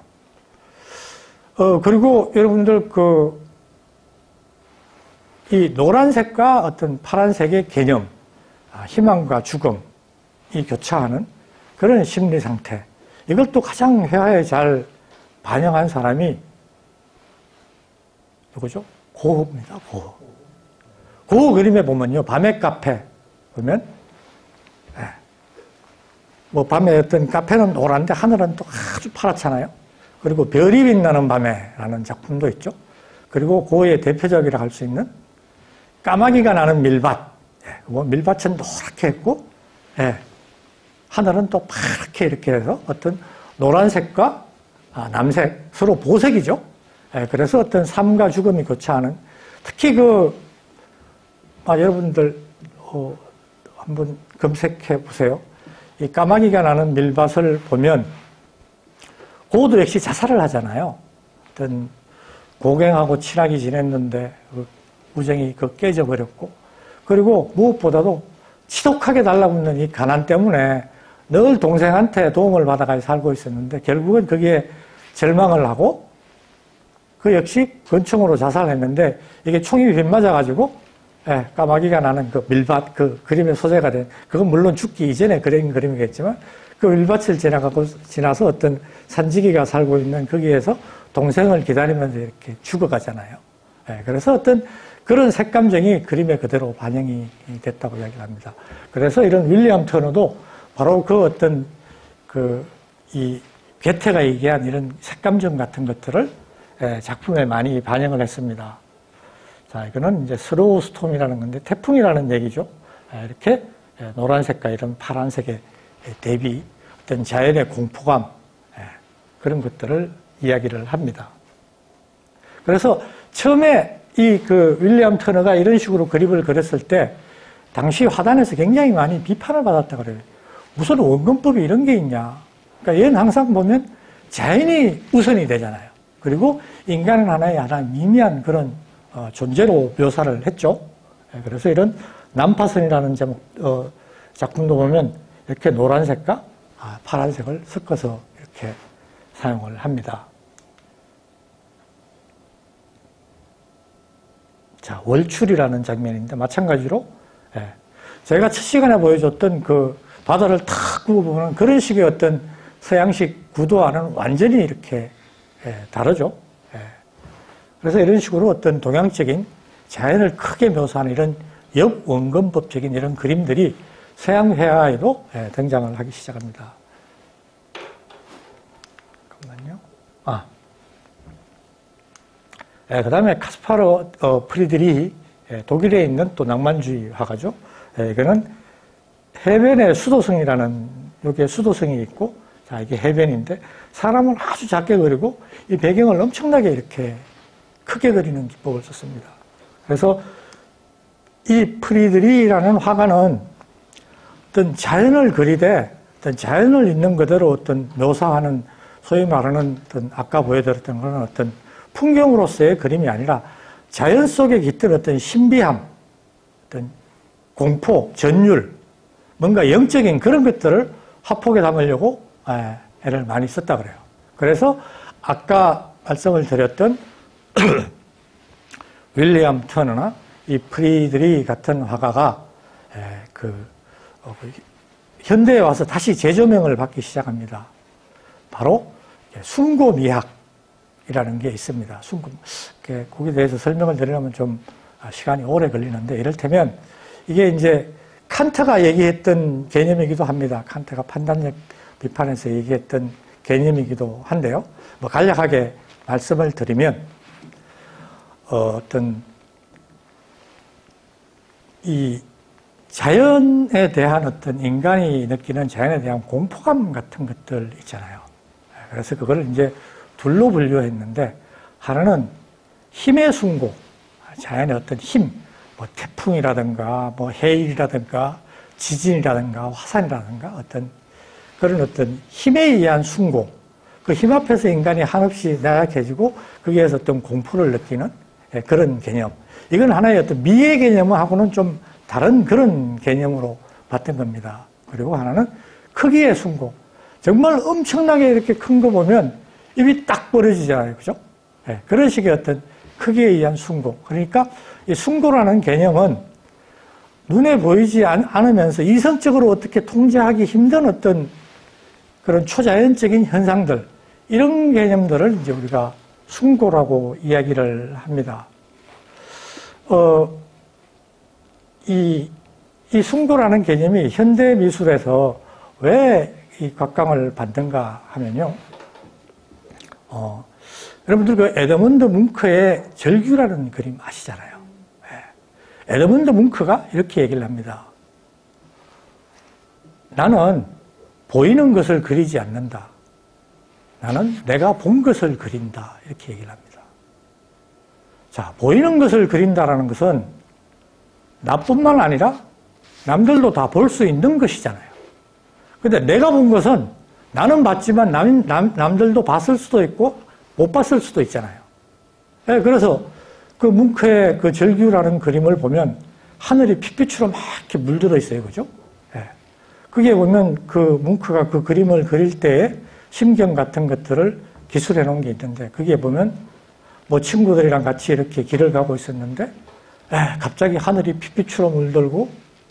그리고 여러분들 이 노란색과 어떤 파란색의 개념, 희망과 죽음이 교차하는 그런 심리 상태. 이걸 또 가장 회화에 잘 반영한 사람이 누구죠? 고흐입니다. 고흐. 고흐 그림에 보면요. 밤의 카페 보면 뭐 밤에 어떤 카페는 노란데 하늘은 또 아주 파랗잖아요. 그리고 별이 빛나는 밤에라는 작품도 있죠. 그리고 고흐의 대표적이라 할 수 있는 까마귀가 나는 밀밭. 밀밭은 노랗게 했고 하늘은 또 파랗게 이렇게 해서 어떤 노란색과 남색 서로 보색이죠. 그래서 어떤 삶과 죽음이 교차하는 특히 여러분들 한번 검색해 보세요. 이 까마귀가 나는 밀밭을 보면 고흐도 역시 자살을 하잖아요. 어떤 고갱하고 친하게 지냈는데 우정이 깨져버렸고 그리고 무엇보다도 지독하게 달라붙는 이 가난 때문에 늘 동생한테 도움을 받아가지고 살고 있었는데 결국은 거기에 절망을 하고 그 역시 권총으로 자살했는데 이게 총이 빗맞아가지고 까마귀가 나는 그 밀밭 그림의 소재가 된 그건 물론 죽기 이전에 그린 그림이겠지만 그 밀밭을 지나서 어떤 산지기가 살고 있는 거기에서 동생을 기다리면서 이렇게 죽어가잖아요. 그래서 어떤 그런 색감정이 그림에 그대로 반영이 됐다고 이야기를 합니다. 그래서 이런 윌리엄 터너도 바로 이 괴테가 얘기한 이런 색감정 같은 것들을 작품에 많이 반영을 했습니다. 자, 이거는 이제 스로우 스톰이라는 건데 태풍이라는 얘기죠. 이렇게 노란색과 이런 파란색의 대비, 어떤 자연의 공포감 그런 것들을 이야기를 합니다. 그래서 처음에 윌리엄 터너가 이런 식으로 그림을 그렸을 때 당시 화단에서 굉장히 많이 비판을 받았다 그래요. 무슨 원근법이 이런 게 있냐. 그러니까 얘는 항상 보면 자연이 우선이 되잖아요. 그리고 인간은 하나의 미미한 그런 존재로 묘사를 했죠. 그래서 이런 난파선이라는 작품도 보면 이렇게 노란색과 파란색을 섞어서 이렇게 사용을 합니다. 자, 월출이라는 장면인데 마찬가지로 제가 첫 시간에 보여줬던 그 바다를 탁 굽어보는 그런 식의 어떤 서양식 구도와는 완전히 이렇게 다르죠. 그래서 이런 식으로 어떤 동양적인 자연을 크게 묘사하는 이런 역원근법적인 이런 그림들이 서양 회화에도 등장을 하기 시작합니다. 잠깐만요. 그 다음에 카스파르 프리드리히 독일에 있는 또 낭만주의 화가죠. 이거는 해변의 수도성이라는 여기에 수도성이 있고 자 이게 해변인데 사람을 아주 작게 그리고 이 배경을 엄청나게 이렇게 크게 그리는 기법을 썼습니다. 그래서 이 프리드리히라는 화가는 어떤 자연을 그리되 어떤 자연을 있는 그대로 어떤 묘사하는 소위 말하는 어떤 아까 보여드렸던 그런 어떤 풍경으로서의 그림이 아니라 자연 속에 깃든 어떤 신비함, 어떤 공포, 전율, 뭔가 영적인 그런 것들을 화폭에 담으려고 애를 많이 썼다 그래요. 그래서 아까 말씀을 드렸던 윌리엄 터너나 이 프리드리히 같은 화가가 현대에 와서 다시 재조명을 받기 시작합니다. 바로 숭고미학이라는 게 있습니다. 거기에 대해서 설명을 드리려면 좀 시간이 오래 걸리는데 이를테면 이게 이제 칸트가 얘기했던 개념이기도 합니다. 칸트가 판단력 비판에서 얘기했던 개념이기도 한데요. 뭐 간략하게 말씀을 드리면 어떤 이 자연에 대한 어떤 인간이 느끼는 자연에 대한 공포감 같은 것들 있잖아요. 그래서 그걸 이제 둘로 분류했는데 하나는 힘의 숭고, 자연의 어떤 힘, 뭐 태풍이라든가 뭐 해일이라든가 지진이라든가 화산이라든가 어떤 그런 어떤 힘에 의한 숭고, 그 힘 앞에서 인간이 한없이 나약해지고 거기에서 어떤 공포를 느끼는 그런 개념. 이건 하나의 어떤 미의 개념하고는 좀 다른 그런 개념으로 봤던 겁니다. 그리고 하나는 크기의 숭고. 정말 엄청나게 이렇게 큰 거 보면 입이 딱 벌어지잖아요. 그죠? 네, 그런 식의 어떤 크기에 의한 숭고. 그러니까 이 숭고라는 개념은 눈에 보이지 않으면서 이성적으로 어떻게 통제하기 힘든 어떤 그런 초자연적인 현상들, 이런 개념들을 이제 우리가 숭고라고 이야기를 합니다. 이 숭고라는 개념이 현대 미술에서 왜 이 각광을 받는가 하면요. 여러분들 그 에드먼드 뭉크의 절규라는 그림 아시잖아요. 네. 에드먼드 뭉크가 이렇게 얘기를 합니다. 나는 보이는 것을 그리지 않는다. 나는 내가 본 것을 그린다. 이렇게 얘기를 합니다. 자, 보이는 것을 그린다라는 것은 나뿐만 아니라 남들도 다 볼 수 있는 것이잖아요. 근데 내가 본 것은 나는 봤지만 남들도 봤을 수도 있고 못 봤을 수도 있잖아요. 네, 그래서 그 뭉크의 그 절규라는 그림을 보면 하늘이 핏빛으로 막 이렇게 물들어 있어요. 그죠? 네. 그게 보면 그 뭉크가 그 그림을 그릴 때의 심경 같은 것들을 기술해 놓은 게 있는데, 그게 보면 뭐 친구들이랑 같이 이렇게 길을 가고 있었는데 갑자기 하늘이 핏빛으로 물들고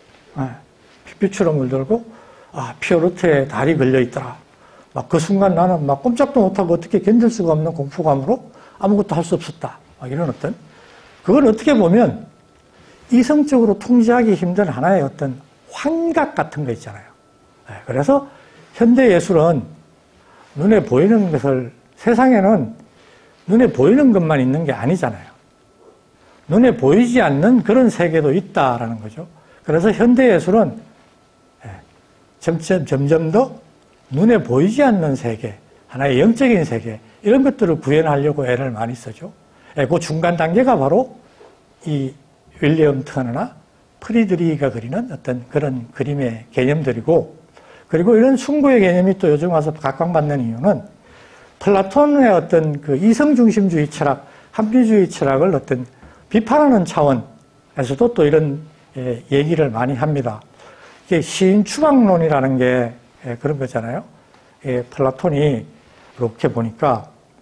피오르트에 달이 걸려 있더라. 막 그 순간 나는 막 꼼짝도 못하고 어떻게 견딜 수가 없는 공포감으로 아무것도 할 수 없었다. 막 이런 어떤, 그걸 어떻게 보면 이성적으로 통제하기 힘든 하나의 어떤 환각 같은 거 있잖아요. 그래서 현대 예술은 눈에 보이는 것을, 세상에는 눈에 보이는 것만 있는 게 아니잖아요. 눈에 보이지 않는 그런 세계도 있다라는 거죠. 그래서 현대 예술은 점점 더 눈에 보이지 않는 세계, 하나의 영적인 세계, 이런 것들을 구현하려고 애를 많이 쓰죠. 그 중간 단계가 바로 이 윌리엄 터너나 프리드리히가 그리는 어떤 그런 그림의 개념들이고, 그리고 이런 숭고의 개념이 또 요즘 와서 각광받는 이유는 플라톤의 어떤 그 이성중심주의 철학, 합리주의 철학을 어떤 비판하는 차원에서도 또 이런 얘기를 많이 합니다. 이게 시인 추방론이라는 게 그런 거잖아요. 플라톤이 이렇게 보니까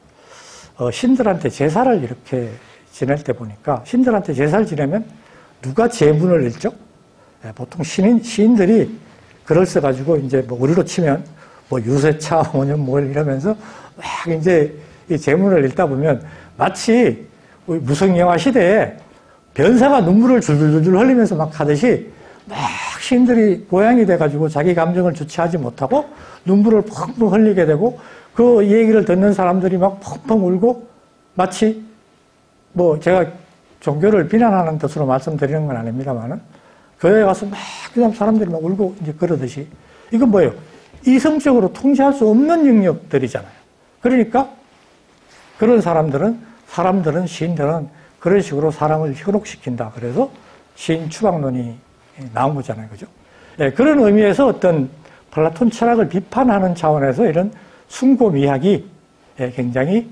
신들한테 제사를 이렇게 지낼 때 보니까, 신들한테 제사를 지내면 누가 제문을 읽죠? 보통 시인들이 글을 써가지고 이제 뭐 우리로 치면 뭐 유세차 뭐냐 뭐 이러면서 막 이제 이 제문을 읽다 보면 마치 무성영화 시대에 변사가 눈물을 줄줄줄 흘리면서 막 하듯이 막 시인들이 고양이 돼가지고 자기 감정을 주체하지 못하고 눈물을 펑펑 흘리게 되고, 그 얘기를 듣는 사람들이 막 펑펑 울고, 마치 뭐 제가 종교를 비난하는 뜻으로 말씀드리는 건 아닙니다만은 교회에 가서 막 그냥 사람들이 막 울고 이제 그러듯이, 이건 뭐예요? 이성적으로 통제할 수 없는 영역들이잖아요. 그러니까 그런 사람들은 시인들은 그런 식으로 사람을 현혹시킨다. 그래서 시인 추방론이 나온 거잖아요. 그죠? 네, 그런 의미에서 어떤 플라톤 철학을 비판하는 차원에서 이런 숭고 미학이 굉장히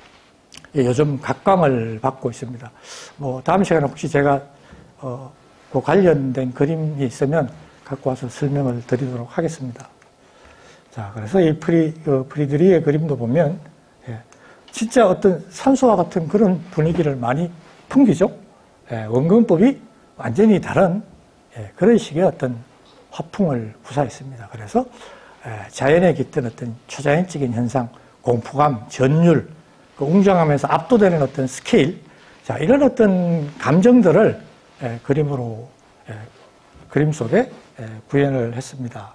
요즘 각광을 받고 있습니다. 뭐 다음 시간에 혹시 제가 그 관련된 그림이 있으면 갖고 와서 설명을 드리도록 하겠습니다. 자, 그래서 이 프리드리히의 그림도 보면 진짜 어떤 산소와 같은 그런 분위기를 많이 풍기죠. 원근법이 완전히 다른 그런 식의 어떤 화풍을 구사했습니다. 그래서 자연에 깃든 어떤 초자연적인 현상, 공포감, 전율, 그 웅장함에서 압도되는 어떤 스케일, 자, 이런 어떤 감정들을 그림 속에 구현을 했습니다.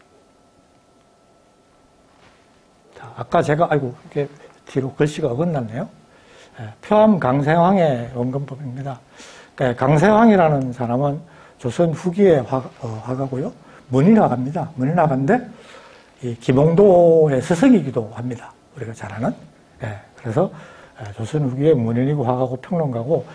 자, 아까 제가, 이게 뒤로 글씨가 어긋났네요. 표암 강세황의 원근법입니다. 강세황이라는 사람은 조선 후기의 화가고요. 문인화가입니다. 문인화가인데 이 김홍도의 스승이기도 합니다. 우리가 잘 아는. 그래서 조선 후기의 문인이고 화가고 평론가고,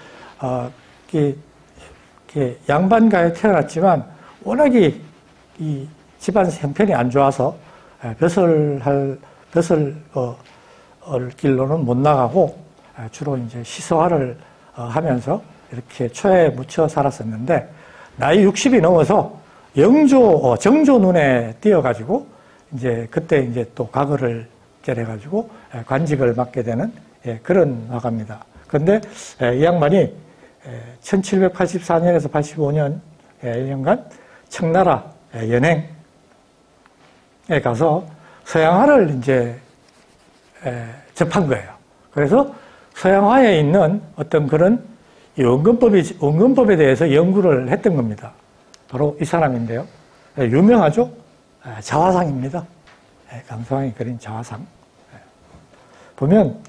양반가에 태어났지만 워낙에 이 집안 형편이 안 좋아서 벼슬 길로는 못 나가고 주로 이제 시서화를 하면서 이렇게 초에 묻혀 살았었는데 나이 60이 넘어서 정조 눈에 띄어가지고 이제 그때 이제 또 과거를 결해가지고 관직을 맡게 되는 그런 화가입니다. 그런데 이 양반이 1784년에서 85년 1년간 청나라 연행에 가서 서양화를 이제 접한 거예요. 그래서 서양화에 있는 어떤 그런 원근법에 대해서 연구를 했던 겁니다. 바로 이 사람인데요. 유명하죠? 자화상입니다. 감성이 그린 자화상. 보면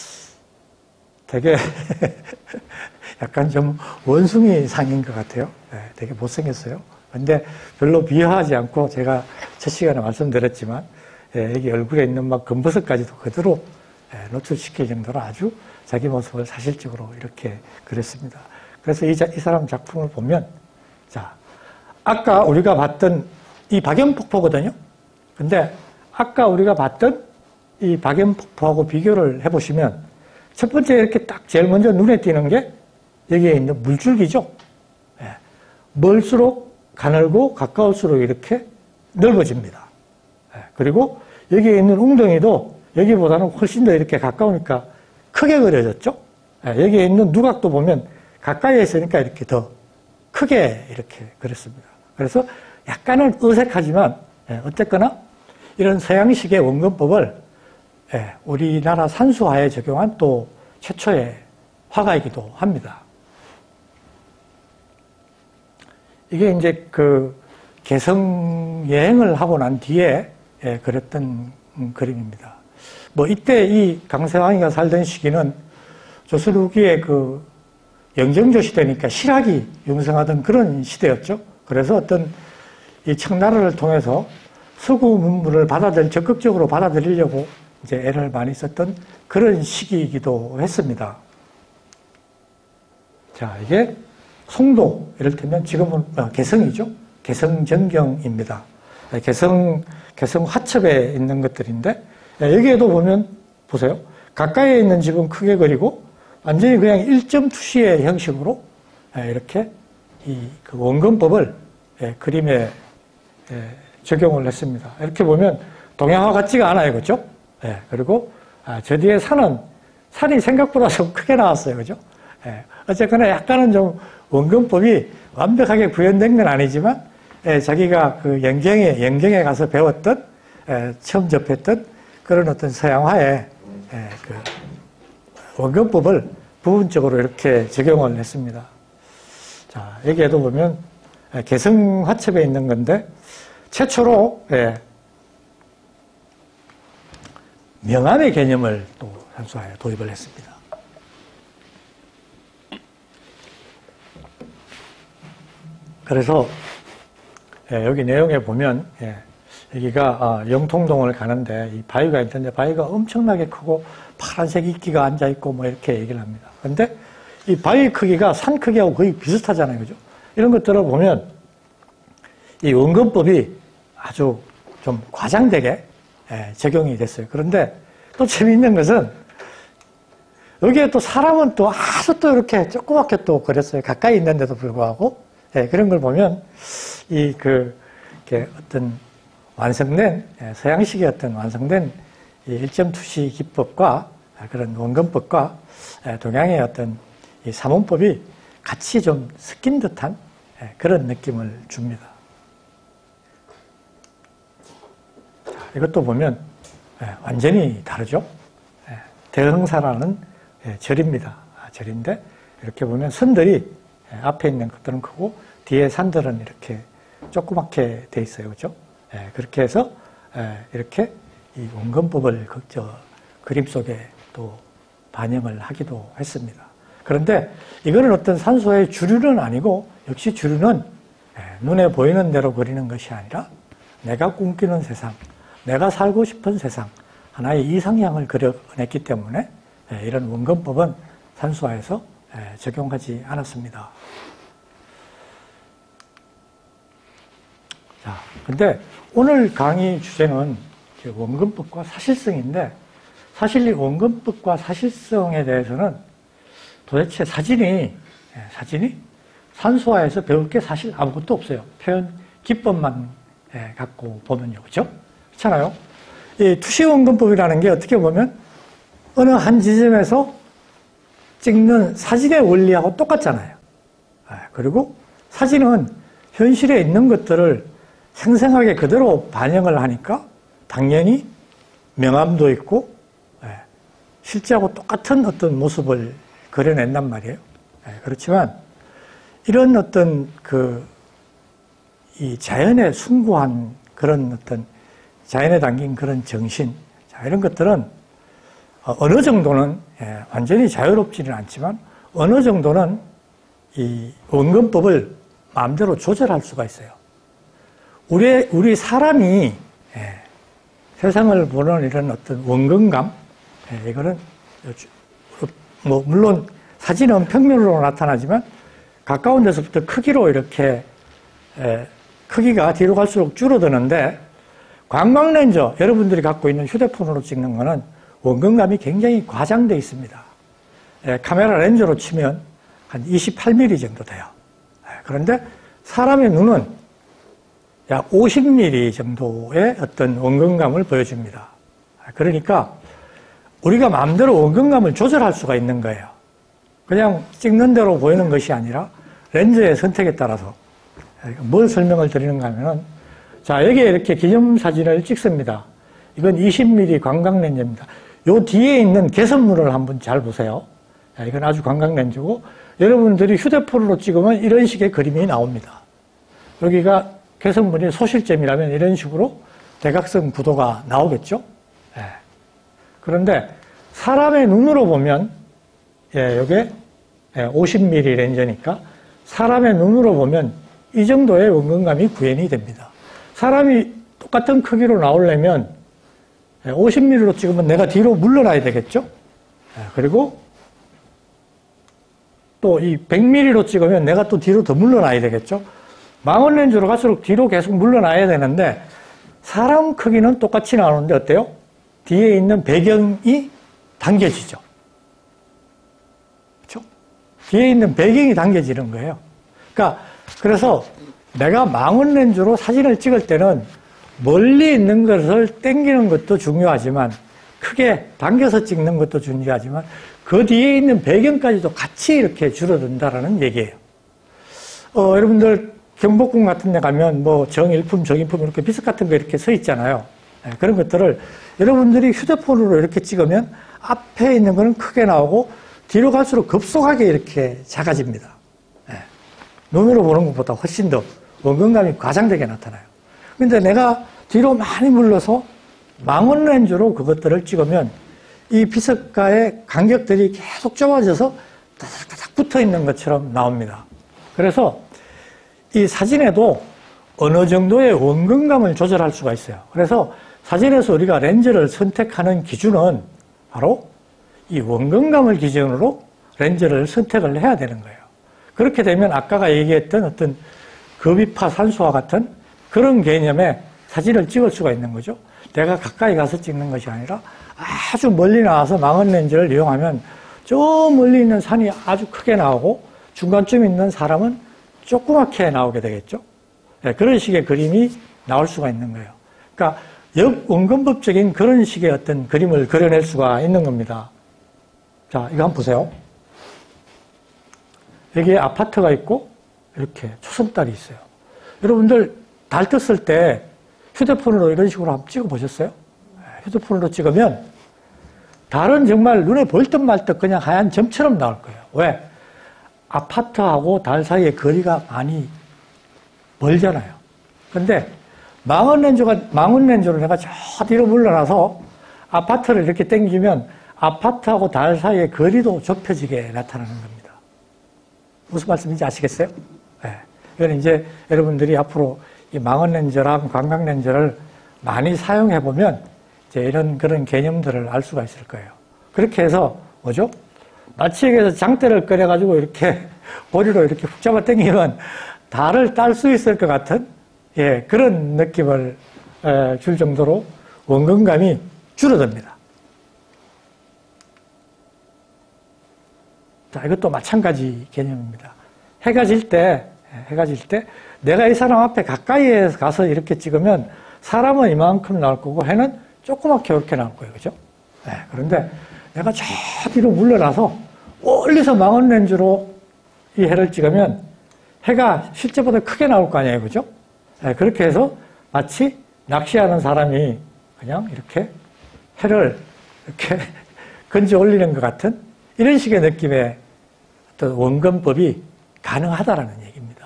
되게 약간 좀 원숭이 상인 것 같아요. 되게 못생겼어요. 근데 별로 비하하지 않고 제가 첫 시간에 말씀드렸지만 여기 얼굴에 있는 막 검버섯까지도 그대로 노출시킬 정도로 아주 자기 모습을 사실적으로 이렇게 그렸습니다. 그래서 이 사람 작품을 보면, 자, 아까 우리가 봤던 이 박연폭포거든요. 근데 아까 우리가 봤던 이 박연폭포하고 비교를 해보시면 첫 번째 이렇게 딱 제일 먼저 눈에 띄는 게 여기에 있는 물줄기죠. 멀수록 가늘고 가까울수록 이렇게 넓어집니다. 그리고 여기에 있는 웅덩이도 여기보다는 훨씬 더 이렇게 가까우니까 크게 그려졌죠. 여기에 있는 누각도 보면 가까이에 있으니까 이렇게 더 크게 이렇게 그렸습니다. 그래서 약간은 어색하지만 어쨌거나 이런 서양식의 원근법을 우리나라 산수화에 적용한 또 최초의 화가이기도 합니다. 이게 이제 그 개성 여행을 하고 난 뒤에 그렸던 그림입니다. 뭐 이때 이 강세왕이가 살던 시기는 조선 후기에 그 영정조 시대니까 실학이 융성하던 그런 시대였죠. 그래서 어떤 이 청나라를 통해서 서구 문물을 적극적으로 받아들이려고 이제 애를 많이 썼던 그런 시기이기도 했습니다. 자, 이게 송도, 이를테면 지금은 개성이죠. 개성전경입니다. 개성 화첩에 있는 것들인데, 여기에도 보면, 보세요. 가까이에 있는 집은 크게 그리고, 완전히 그냥 1점 투시의 형식으로, 이렇게 그 원근법을 그림에 적용을 했습니다. 이렇게 보면 동양화 같지가 않아요. 그죠? 그리고, 저 뒤에 산이 생각보다 좀 크게 나왔어요. 그죠? 어쨌거나 약간은 좀 원근법이 완벽하게 구현된 건 아니지만, 자기가 그 영경에 가서 배웠던, 처음 접했던 그런 어떤 서양화의 그 원근법을 부분적으로 이렇게 적용을 했습니다. 자, 여기에도 보면 개성 화첩에 있는 건데, 최초로, 명암의 개념을 또 산수화에 도입을 했습니다. 그래서 여기 내용에 보면 여기가 영통동을 가는데 이 바위가 있는데 바위가 엄청나게 크고 파란색 이끼가 앉아있고 뭐 이렇게 얘기를 합니다. 그런데 이 바위 크기가 산 크기하고 거의 비슷하잖아요. 그죠? 이런 것들을 보면 이 원근법이 아주 좀 과장되게 적용이 됐어요. 그런데 또 재미있는 것은 여기에 또 사람은 또 아주 또 이렇게 조그맣게 또 그렸어요. 가까이 있는데도 불구하고. 그런 걸 보면 이렇게 어떤 완성된 서양식의 어떤 완성된 일점 투시 기법과 그런 원근법과 동양의 어떤 이 사문법이 같이 좀 섞인 듯한 그런 느낌을 줍니다. 이것도 보면 완전히 다르죠. 대흥사라는 절입니다. 절인데 이렇게 보면 선들이 앞에 있는 것들은 크고 뒤에 산들은 이렇게 조그맣게 돼 있어요. 그렇죠? 그렇게 해서 이렇게 이 원근법을 그림 속에 또 반영을 하기도 했습니다. 그런데 이거는 어떤 산수화의 주류는 아니고 역시 주류는 눈에 보이는 대로 그리는 것이 아니라 내가 꿈꾸는 세상, 내가 살고 싶은 세상, 하나의 이상향을 그려냈기 때문에 이런 원근법은 산수화에서 적용하지 않았습니다. 자, 근데 오늘 강의 주제는 원근법과 사실성인데 사실 이 원근법과 사실성에 대해서는 도대체 사진이 사진이 산소화에서 배울 게 사실 아무것도 없어요. 표현 기법만 갖고 보면요. 그렇죠? 그렇잖아요. 이 투시원근법이라는 게 어떻게 보면 어느 한 지점에서 찍는 사진의 원리하고 똑같잖아요. 그리고 사진은 현실에 있는 것들을 생생하게 그대로 반영을 하니까 당연히 명암도 있고 실제하고 똑같은 어떤 모습을 그려낸단 말이에요. 그렇지만 이런 어떤 이 자연에 숭고한 그런 어떤 자연에 담긴 그런 정신, 이런 것들은 어느 정도는 완전히 자유롭지는 않지만 어느 정도는 이 원근법을 마음대로 조절할 수가 있어요. 우리 사람이 세상을 보는 이런 어떤 원근감, 이거는 뭐 물론 사진은 평면으로 나타나지만 가까운 데서부터 크기로 이렇게 크기가 뒤로 갈수록 줄어드는데 광광렌저, 여러분들이 갖고 있는 휴대폰으로 찍는 거는 원근감이 굉장히 과장되어 있습니다. 카메라 렌즈로 치면 한 28mm 정도 돼요. 그런데 사람의 눈은 약 50mm 정도의 어떤 원근감을 보여줍니다. 그러니까 우리가 마음대로 원근감을 조절할 수가 있는 거예요. 그냥 찍는 대로 보이는 것이 아니라 렌즈의 선택에 따라서 뭘 설명을 드리는가 하면은 자, 여기에 이렇게 기념사진을 찍습니다. 이건 20mm 광각렌즈입니다. 요 뒤에 있는 개선물을 한번 잘 보세요. 이건 아주 광각렌즈고 여러분들이 휴대폰으로 찍으면 이런 식의 그림이 나옵니다. 여기가 개선물이 소실점이라면 이런 식으로 대각선 구도가 나오겠죠. 그런데 사람의 눈으로 보면 이게 50mm 렌즈니까 사람의 눈으로 보면 이 정도의 원근감이 구현이 됩니다. 사람이 똑같은 크기로 나오려면 50mm로 찍으면 내가 뒤로 물러나야 되겠죠? 그리고 또 이 100mm로 찍으면 내가 또 뒤로 더 물러나야 되겠죠? 망원 렌즈로 갈수록 뒤로 계속 물러나야 되는데 사람 크기는 똑같이 나오는데 어때요? 뒤에 있는 배경이 당겨지죠. 그렇죠? 뒤에 있는 배경이 당겨지는 거예요. 그래서 내가 망원 렌즈로 사진을 찍을 때는 멀리 있는 것을 당기는 것도 중요하지만 크게 당겨서 찍는 것도 중요하지만 그 뒤에 있는 배경까지도 같이 이렇게 줄어든다라는 얘기예요. 여러분들 경복궁 같은 데 가면 뭐 정일품, 정인품 이렇게 비석 같은 거 이렇게 서 있잖아요. 그런 것들을 여러분들이 휴대폰으로 이렇게 찍으면 앞에 있는 거는 크게 나오고 뒤로 갈수록 급속하게 이렇게 작아집니다. 눈으로 보는 것보다 훨씬 더 원근감이 과장되게 나타나요. 근데 내가 뒤로 많이 물러서 망원 렌즈로 그것들을 찍으면 이 비석과의 간격들이 계속 좁아져서 다닥다닥 붙어 있는 것처럼 나옵니다. 그래서 이 사진에도 어느 정도의 원근감을 조절할 수가 있어요. 그래서 사진에서 우리가 렌즈를 선택하는 기준은 바로 이 원근감을 기준으로 렌즈를 선택을 해야 되는 거예요. 그렇게 되면 아까가 얘기했던 어떤 급이파 산소와 같은 그런 개념의 사진을 찍을 수가 있는 거죠. 내가 가까이 가서 찍는 것이 아니라 아주 멀리 나와서 망원 렌즈를 이용하면 저 멀리 있는 산이 아주 크게 나오고 중간쯤 있는 사람은 조그맣게 나오게 되겠죠. 그런 식의 그림이 나올 수가 있는 거예요. 그러니까 역원근법적인 그런 식의 어떤 그림을 그려낼 수가 있는 겁니다. 자, 이거 한번 보세요. 여기에 아파트가 있고 이렇게 초승달이 있어요. 여러분들 달 떴을 때 휴대폰으로 이런 식으로 한번 찍어 보셨어요? 휴대폰으로 찍으면 달은 정말 눈에 보일 듯 말 듯 그냥 하얀 점처럼 나올 거예요. 왜? 아파트하고 달 사이의 거리가 많이 멀잖아요. 근데 망원 렌즈로 내가 저 뒤로 물러나서 아파트를 이렇게 당기면 아파트하고 달 사이의 거리도 좁혀지게 나타나는 겁니다. 무슨 말씀인지 아시겠어요? 네. 이건 이제 여러분들이 앞으로 이 망원 렌즈랑 광각 렌즈를 많이 사용해 보면 이제 이런 그런 개념들을 알 수가 있을 거예요. 그렇게 해서 뭐죠? 마취액에서 장대를 꺼내가지고 이렇게 머리로 이렇게 훅 잡아 당기면 달을 딸 수 있을 것 같은 그런 느낌을 줄 정도로 원근감이 줄어듭니다. 자, 이것도 마찬가지 개념입니다. 해가 질 때 내가 이 사람 앞에 가까이에 가서 이렇게 찍으면 사람은 이만큼 나올 거고 해는 조그맣게 이렇게 나올 거예요. 그죠? 네, 그런데 내가 저 뒤로 물러나서 멀리서 망원 렌즈로 이 해를 찍으면 해가 실제보다 크게 나올 거 아니에요. 그죠? 네, 그렇게 해서 마치 낚시하는 사람이 그냥 이렇게 해를 이렇게 건져 올리는 것 같은 이런 식의 느낌의 어떤 원근법이 가능하다라는 얘기입니다.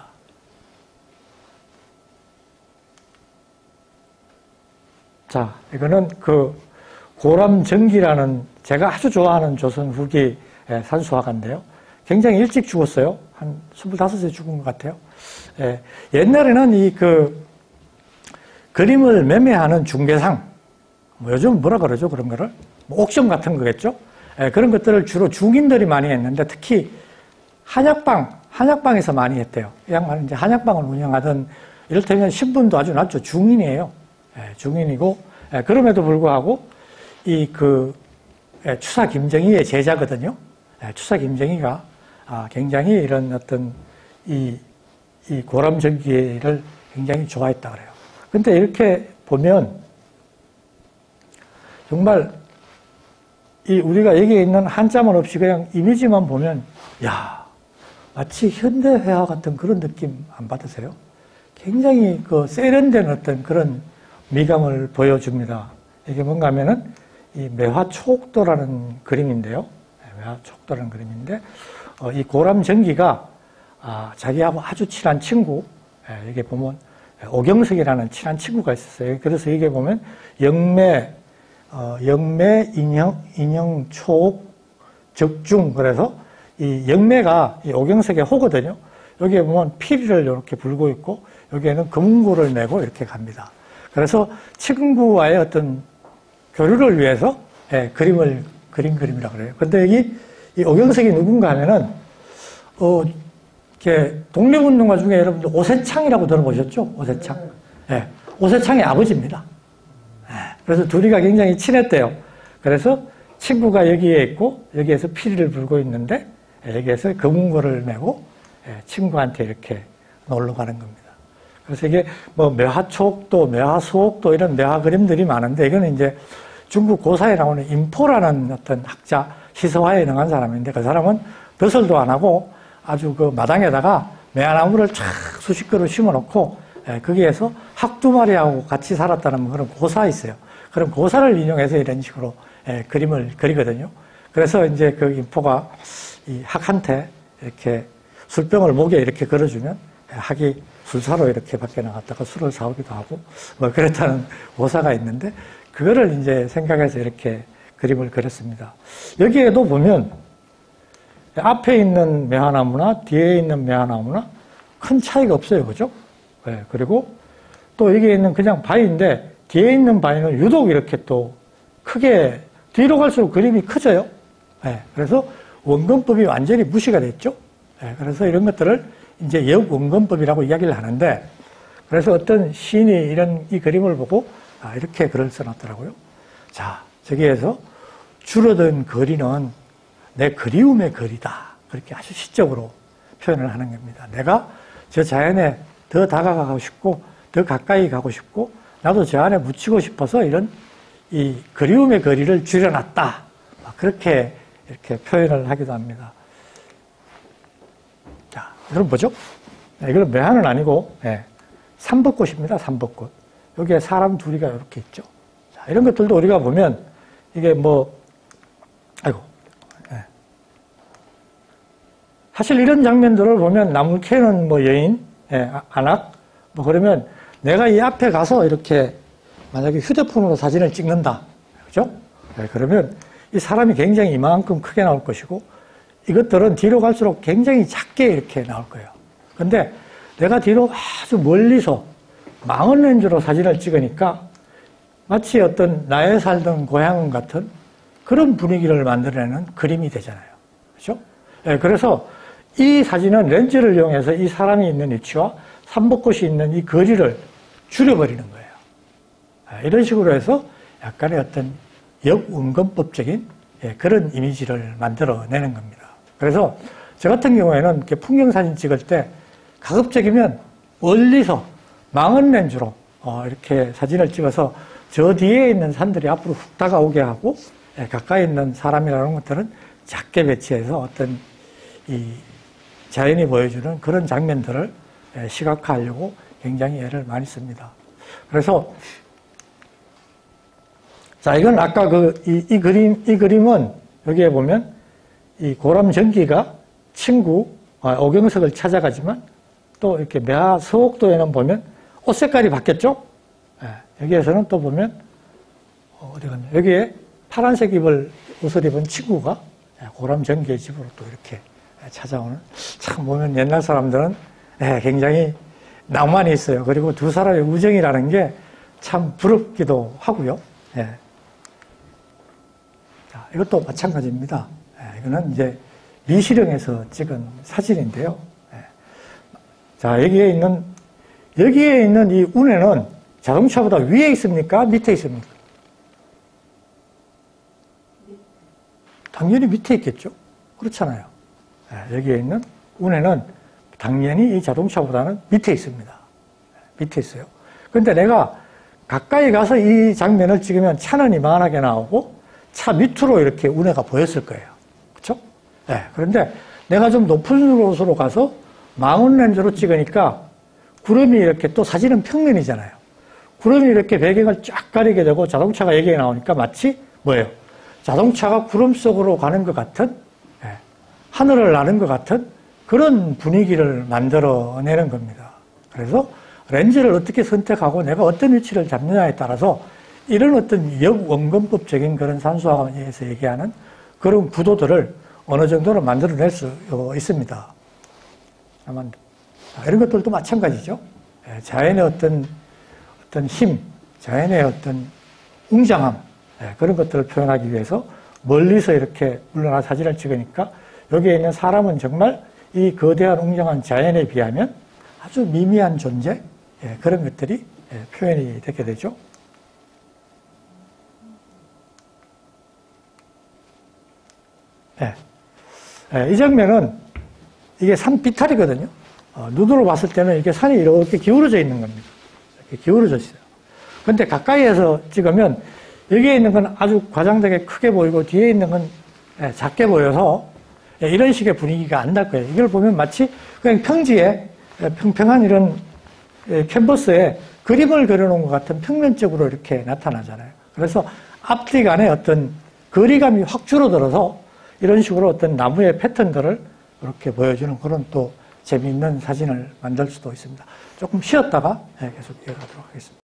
자, 이거는 그 고람정기라는 제가 아주 좋아하는 조선 후기 산수화가인데요. 굉장히 일찍 죽었어요. 한 25세 죽은 것 같아요. 옛날에는 이 그림을 매매하는 중개상, 뭐 요즘 뭐라 그러죠? 그런 거를? 뭐 옥션 같은 거겠죠? 그런 것들을 주로 중인들이 많이 했는데 특히 한약방에서 많이 했대요. 이 양반은 이제 한약방을 운영하던 이를테면 신분도 아주 낮죠. 중인이에요. 중인이고, 그럼에도 불구하고 추사 김정희의 제자거든요. 추사 김정희가 굉장히 이런 어떤 이 고람정기를 굉장히 좋아했다 그래요. 근데 이렇게 보면 정말 우리가 여기에 있는 한자만 없이 그냥 이미지만 보면 마치 현대회화 같은 그런 느낌 안 받으세요? 굉장히 세련된 어떤 그런 미감을 보여줍니다. 이게 뭔가 하면은 이 매화초옥도라는 그림인데요. 매화초옥도라는 그림인데 이 고람정기가 자기하고 아주 친한 친구, 여기 보면 오경석이라는 친한 친구가 있었어요. 그래서 여기 보면 영매 인형 초옥 적중, 그래서 이 영매가 이 오경석의 호거든요. 여기에 보면 피리를 이렇게 불고 있고 여기에는 금고를 메고 이렇게 갑니다. 그래서 친구와의 어떤 교류를 위해서 그림을 그린 그림이라고 그래요. 근데 여기 이 오경석이 누군가 하면은 이렇게 독립운동가 중에 여러분들 오세창이라고 들어보셨죠? 오세창. 오세창의 아버지입니다. 그래서 둘이가 굉장히 친했대요. 그래서 친구가 여기에 있고 여기에서 피리를 불고 있는데 여기에서 금고를 메고 친구한테 이렇게 놀러 가는 겁니다. 그래서 이게 뭐 매화초옥도, 매화수옥도 이런 매화 그림들이 많은데 이거는 이제 중국 고사에 나오는 인포라는 어떤 학자, 시서화에 능한 사람인데 그 사람은 벼슬도 안 하고 아주 그 마당에다가 매화나무를 쫙 수십 그루 심어놓고 거기에서 학 두 마리하고 같이 살았다는 그런 고사 있어요. 그런 고사를 인용해서 이런 식으로 그림을 그리거든요. 그래서 이제 그 인포가 이 학한테 이렇게 술병을 목에 이렇게 걸어주면 학이 술사로 이렇게 밖에 나갔다가 술을 사오기도 하고 뭐 그랬다는 고사가 있는데 그거를 이제 생각해서 이렇게 그림을 그렸습니다. 여기에도 보면 앞에 있는 매화나무나 뒤에 있는 매화나무나 큰 차이가 없어요. 그죠? 그리고 또 여기에 있는 그냥 바위인데 뒤에 있는 바위는 유독 이렇게 또 크게 뒤로 갈수록 그림이 커져요. 그래서 원근법이 완전히 무시가 됐죠. 그래서 이런 것들을 이제 역원근법이라고 이야기를 하는데 그래서 어떤 시인이 이 그림을 보고 이렇게 글을 써놨더라고요. 자, 저기에서 줄어든 거리는 내 그리움의 거리다. 그렇게 아주 시적으로 표현을 하는 겁니다. 내가 저 자연에 더 다가가고 싶고 더 가까이 가고 싶고 나도 저 안에 묻히고 싶어서 이런 이 그리움의 거리를 줄여놨다. 그렇게 이렇게 표현을 하기도 합니다. 자, 이건 뭐죠? 이건 매화는 아니고 삼벚꽃입니다. 삼벚꽃. 여기에 사람 둘이가 이렇게 있죠. 자, 이런 것들도 우리가 보면 이게 사실 이런 장면들을 보면 나무 캐는 여인, 안악, 그러면 내가 이 앞에 가서 이렇게 만약에 휴대폰으로 사진을 찍는다. 그죠? 그러면 이 사람이 굉장히 이만큼 크게 나올 것이고 이것들은 뒤로 갈수록 굉장히 작게 이렇게 나올 거예요. 근데 내가 뒤로 아주 멀리서 망원 렌즈로 사진을 찍으니까 마치 어떤 나의 살던 고향 같은 그런 분위기를 만들어내는 그림이 되잖아요. 그렇죠? 그래서 이 사진은 렌즈를 이용해서 이 사람이 있는 위치와 삼벚꽃이 있는 이 거리를 줄여버리는 거예요. 이런 식으로 해서 약간의 어떤 역원근법적인 그런 이미지를 만들어내는 겁니다. 그래서 저 같은 경우에는 이렇게 풍경 사진 찍을 때 가급적이면 멀리서 망원 렌즈로 이렇게 사진을 찍어서 저 뒤에 있는 산들이 앞으로 훅 다가오게 하고 가까이 있는 사람이라는 것들은 작게 배치해서 어떤 이 자연이 보여주는 그런 장면들을 시각화하려고 굉장히 애를 많이 씁니다. 그래서 자, 이건 아까 이 그림은 여기에 보면 이 고람전기가 친구 오경석을 찾아가지만 또 이렇게 매화 서옥도에는 보면 옷 색깔이 바뀌었죠? 여기에서는 또 보면 어디 갔냐? 여기에 파란색 옷을 입은 친구가 고람전기의 집으로 또 이렇게 찾아오는, 참 보면 옛날 사람들은 굉장히 낭만이 있어요. 그리고 두 사람의 우정이라는 게 참 부럽기도 하고요. 자, 이것도 마찬가지입니다. 이거는 이제 미시령에서 찍은 사진인데요. 자, 여기에 있는 이 운해는 자동차보다 위에 있습니까? 밑에 있습니까? 당연히 밑에 있겠죠. 그렇잖아요. 여기에 있는 운해는 당연히 이 자동차보다는 밑에 있습니다. 밑에 있어요. 그런데 내가 가까이 가서 이 장면을 찍으면 차는 이만하게 나오고 차 밑으로 이렇게 운해가 보였을 거예요. 그렇죠? 그런데 내가 좀 높은 곳으로 가서 망원 렌즈로 찍으니까 구름이 이렇게, 또 사진은 평면이잖아요. 구름이 이렇게 배경을 쫙 가리게 되고 자동차가 여기에 나오니까 마치 뭐예요? 자동차가 구름 속으로 가는 것 같은, 하늘을 나는 것 같은 그런 분위기를 만들어내는 겁니다. 그래서 렌즈를 어떻게 선택하고 내가 어떤 위치를 잡느냐에 따라서 이런 어떤 역원근법적인 그런 산수화에서 얘기하는 그런 구도들을 어느 정도는 만들어낼 수 있습니다. 다만 이런 것들도 마찬가지죠. 자연의 어떤 힘, 자연의 어떤 웅장함, 그런 것들을 표현하기 위해서 멀리서 이렇게 물러나 사진을 찍으니까 여기에 있는 사람은 정말 이 거대한 웅장한 자연에 비하면 아주 미미한 존재, 그런 것들이 표현이 되게 되죠. 이 장면은 이게 산 비탈이거든요. 눈으로 봤을 때는 이게 산이 이렇게 기울어져 있는 겁니다. 이렇게 기울어져 있어요. 근데 가까이에서 찍으면 여기에 있는 건 아주 과장되게 크게 보이고 뒤에 있는 건 작게 보여서 이런 식의 분위기가 안 날 거예요. 이걸 보면 마치 그냥 평지에 평평한 이런 캔버스에 그림을 그려놓은 것 같은 평면적으로 이렇게 나타나잖아요. 그래서 앞뒤 간에 어떤 거리감이 확 줄어들어서 이런 식으로 어떤 나무의 패턴들을 이렇게 보여주는 그런 또 재미있는 사진을 만들 수도 있습니다. 조금 쉬었다가 계속 이어가도록 하겠습니다.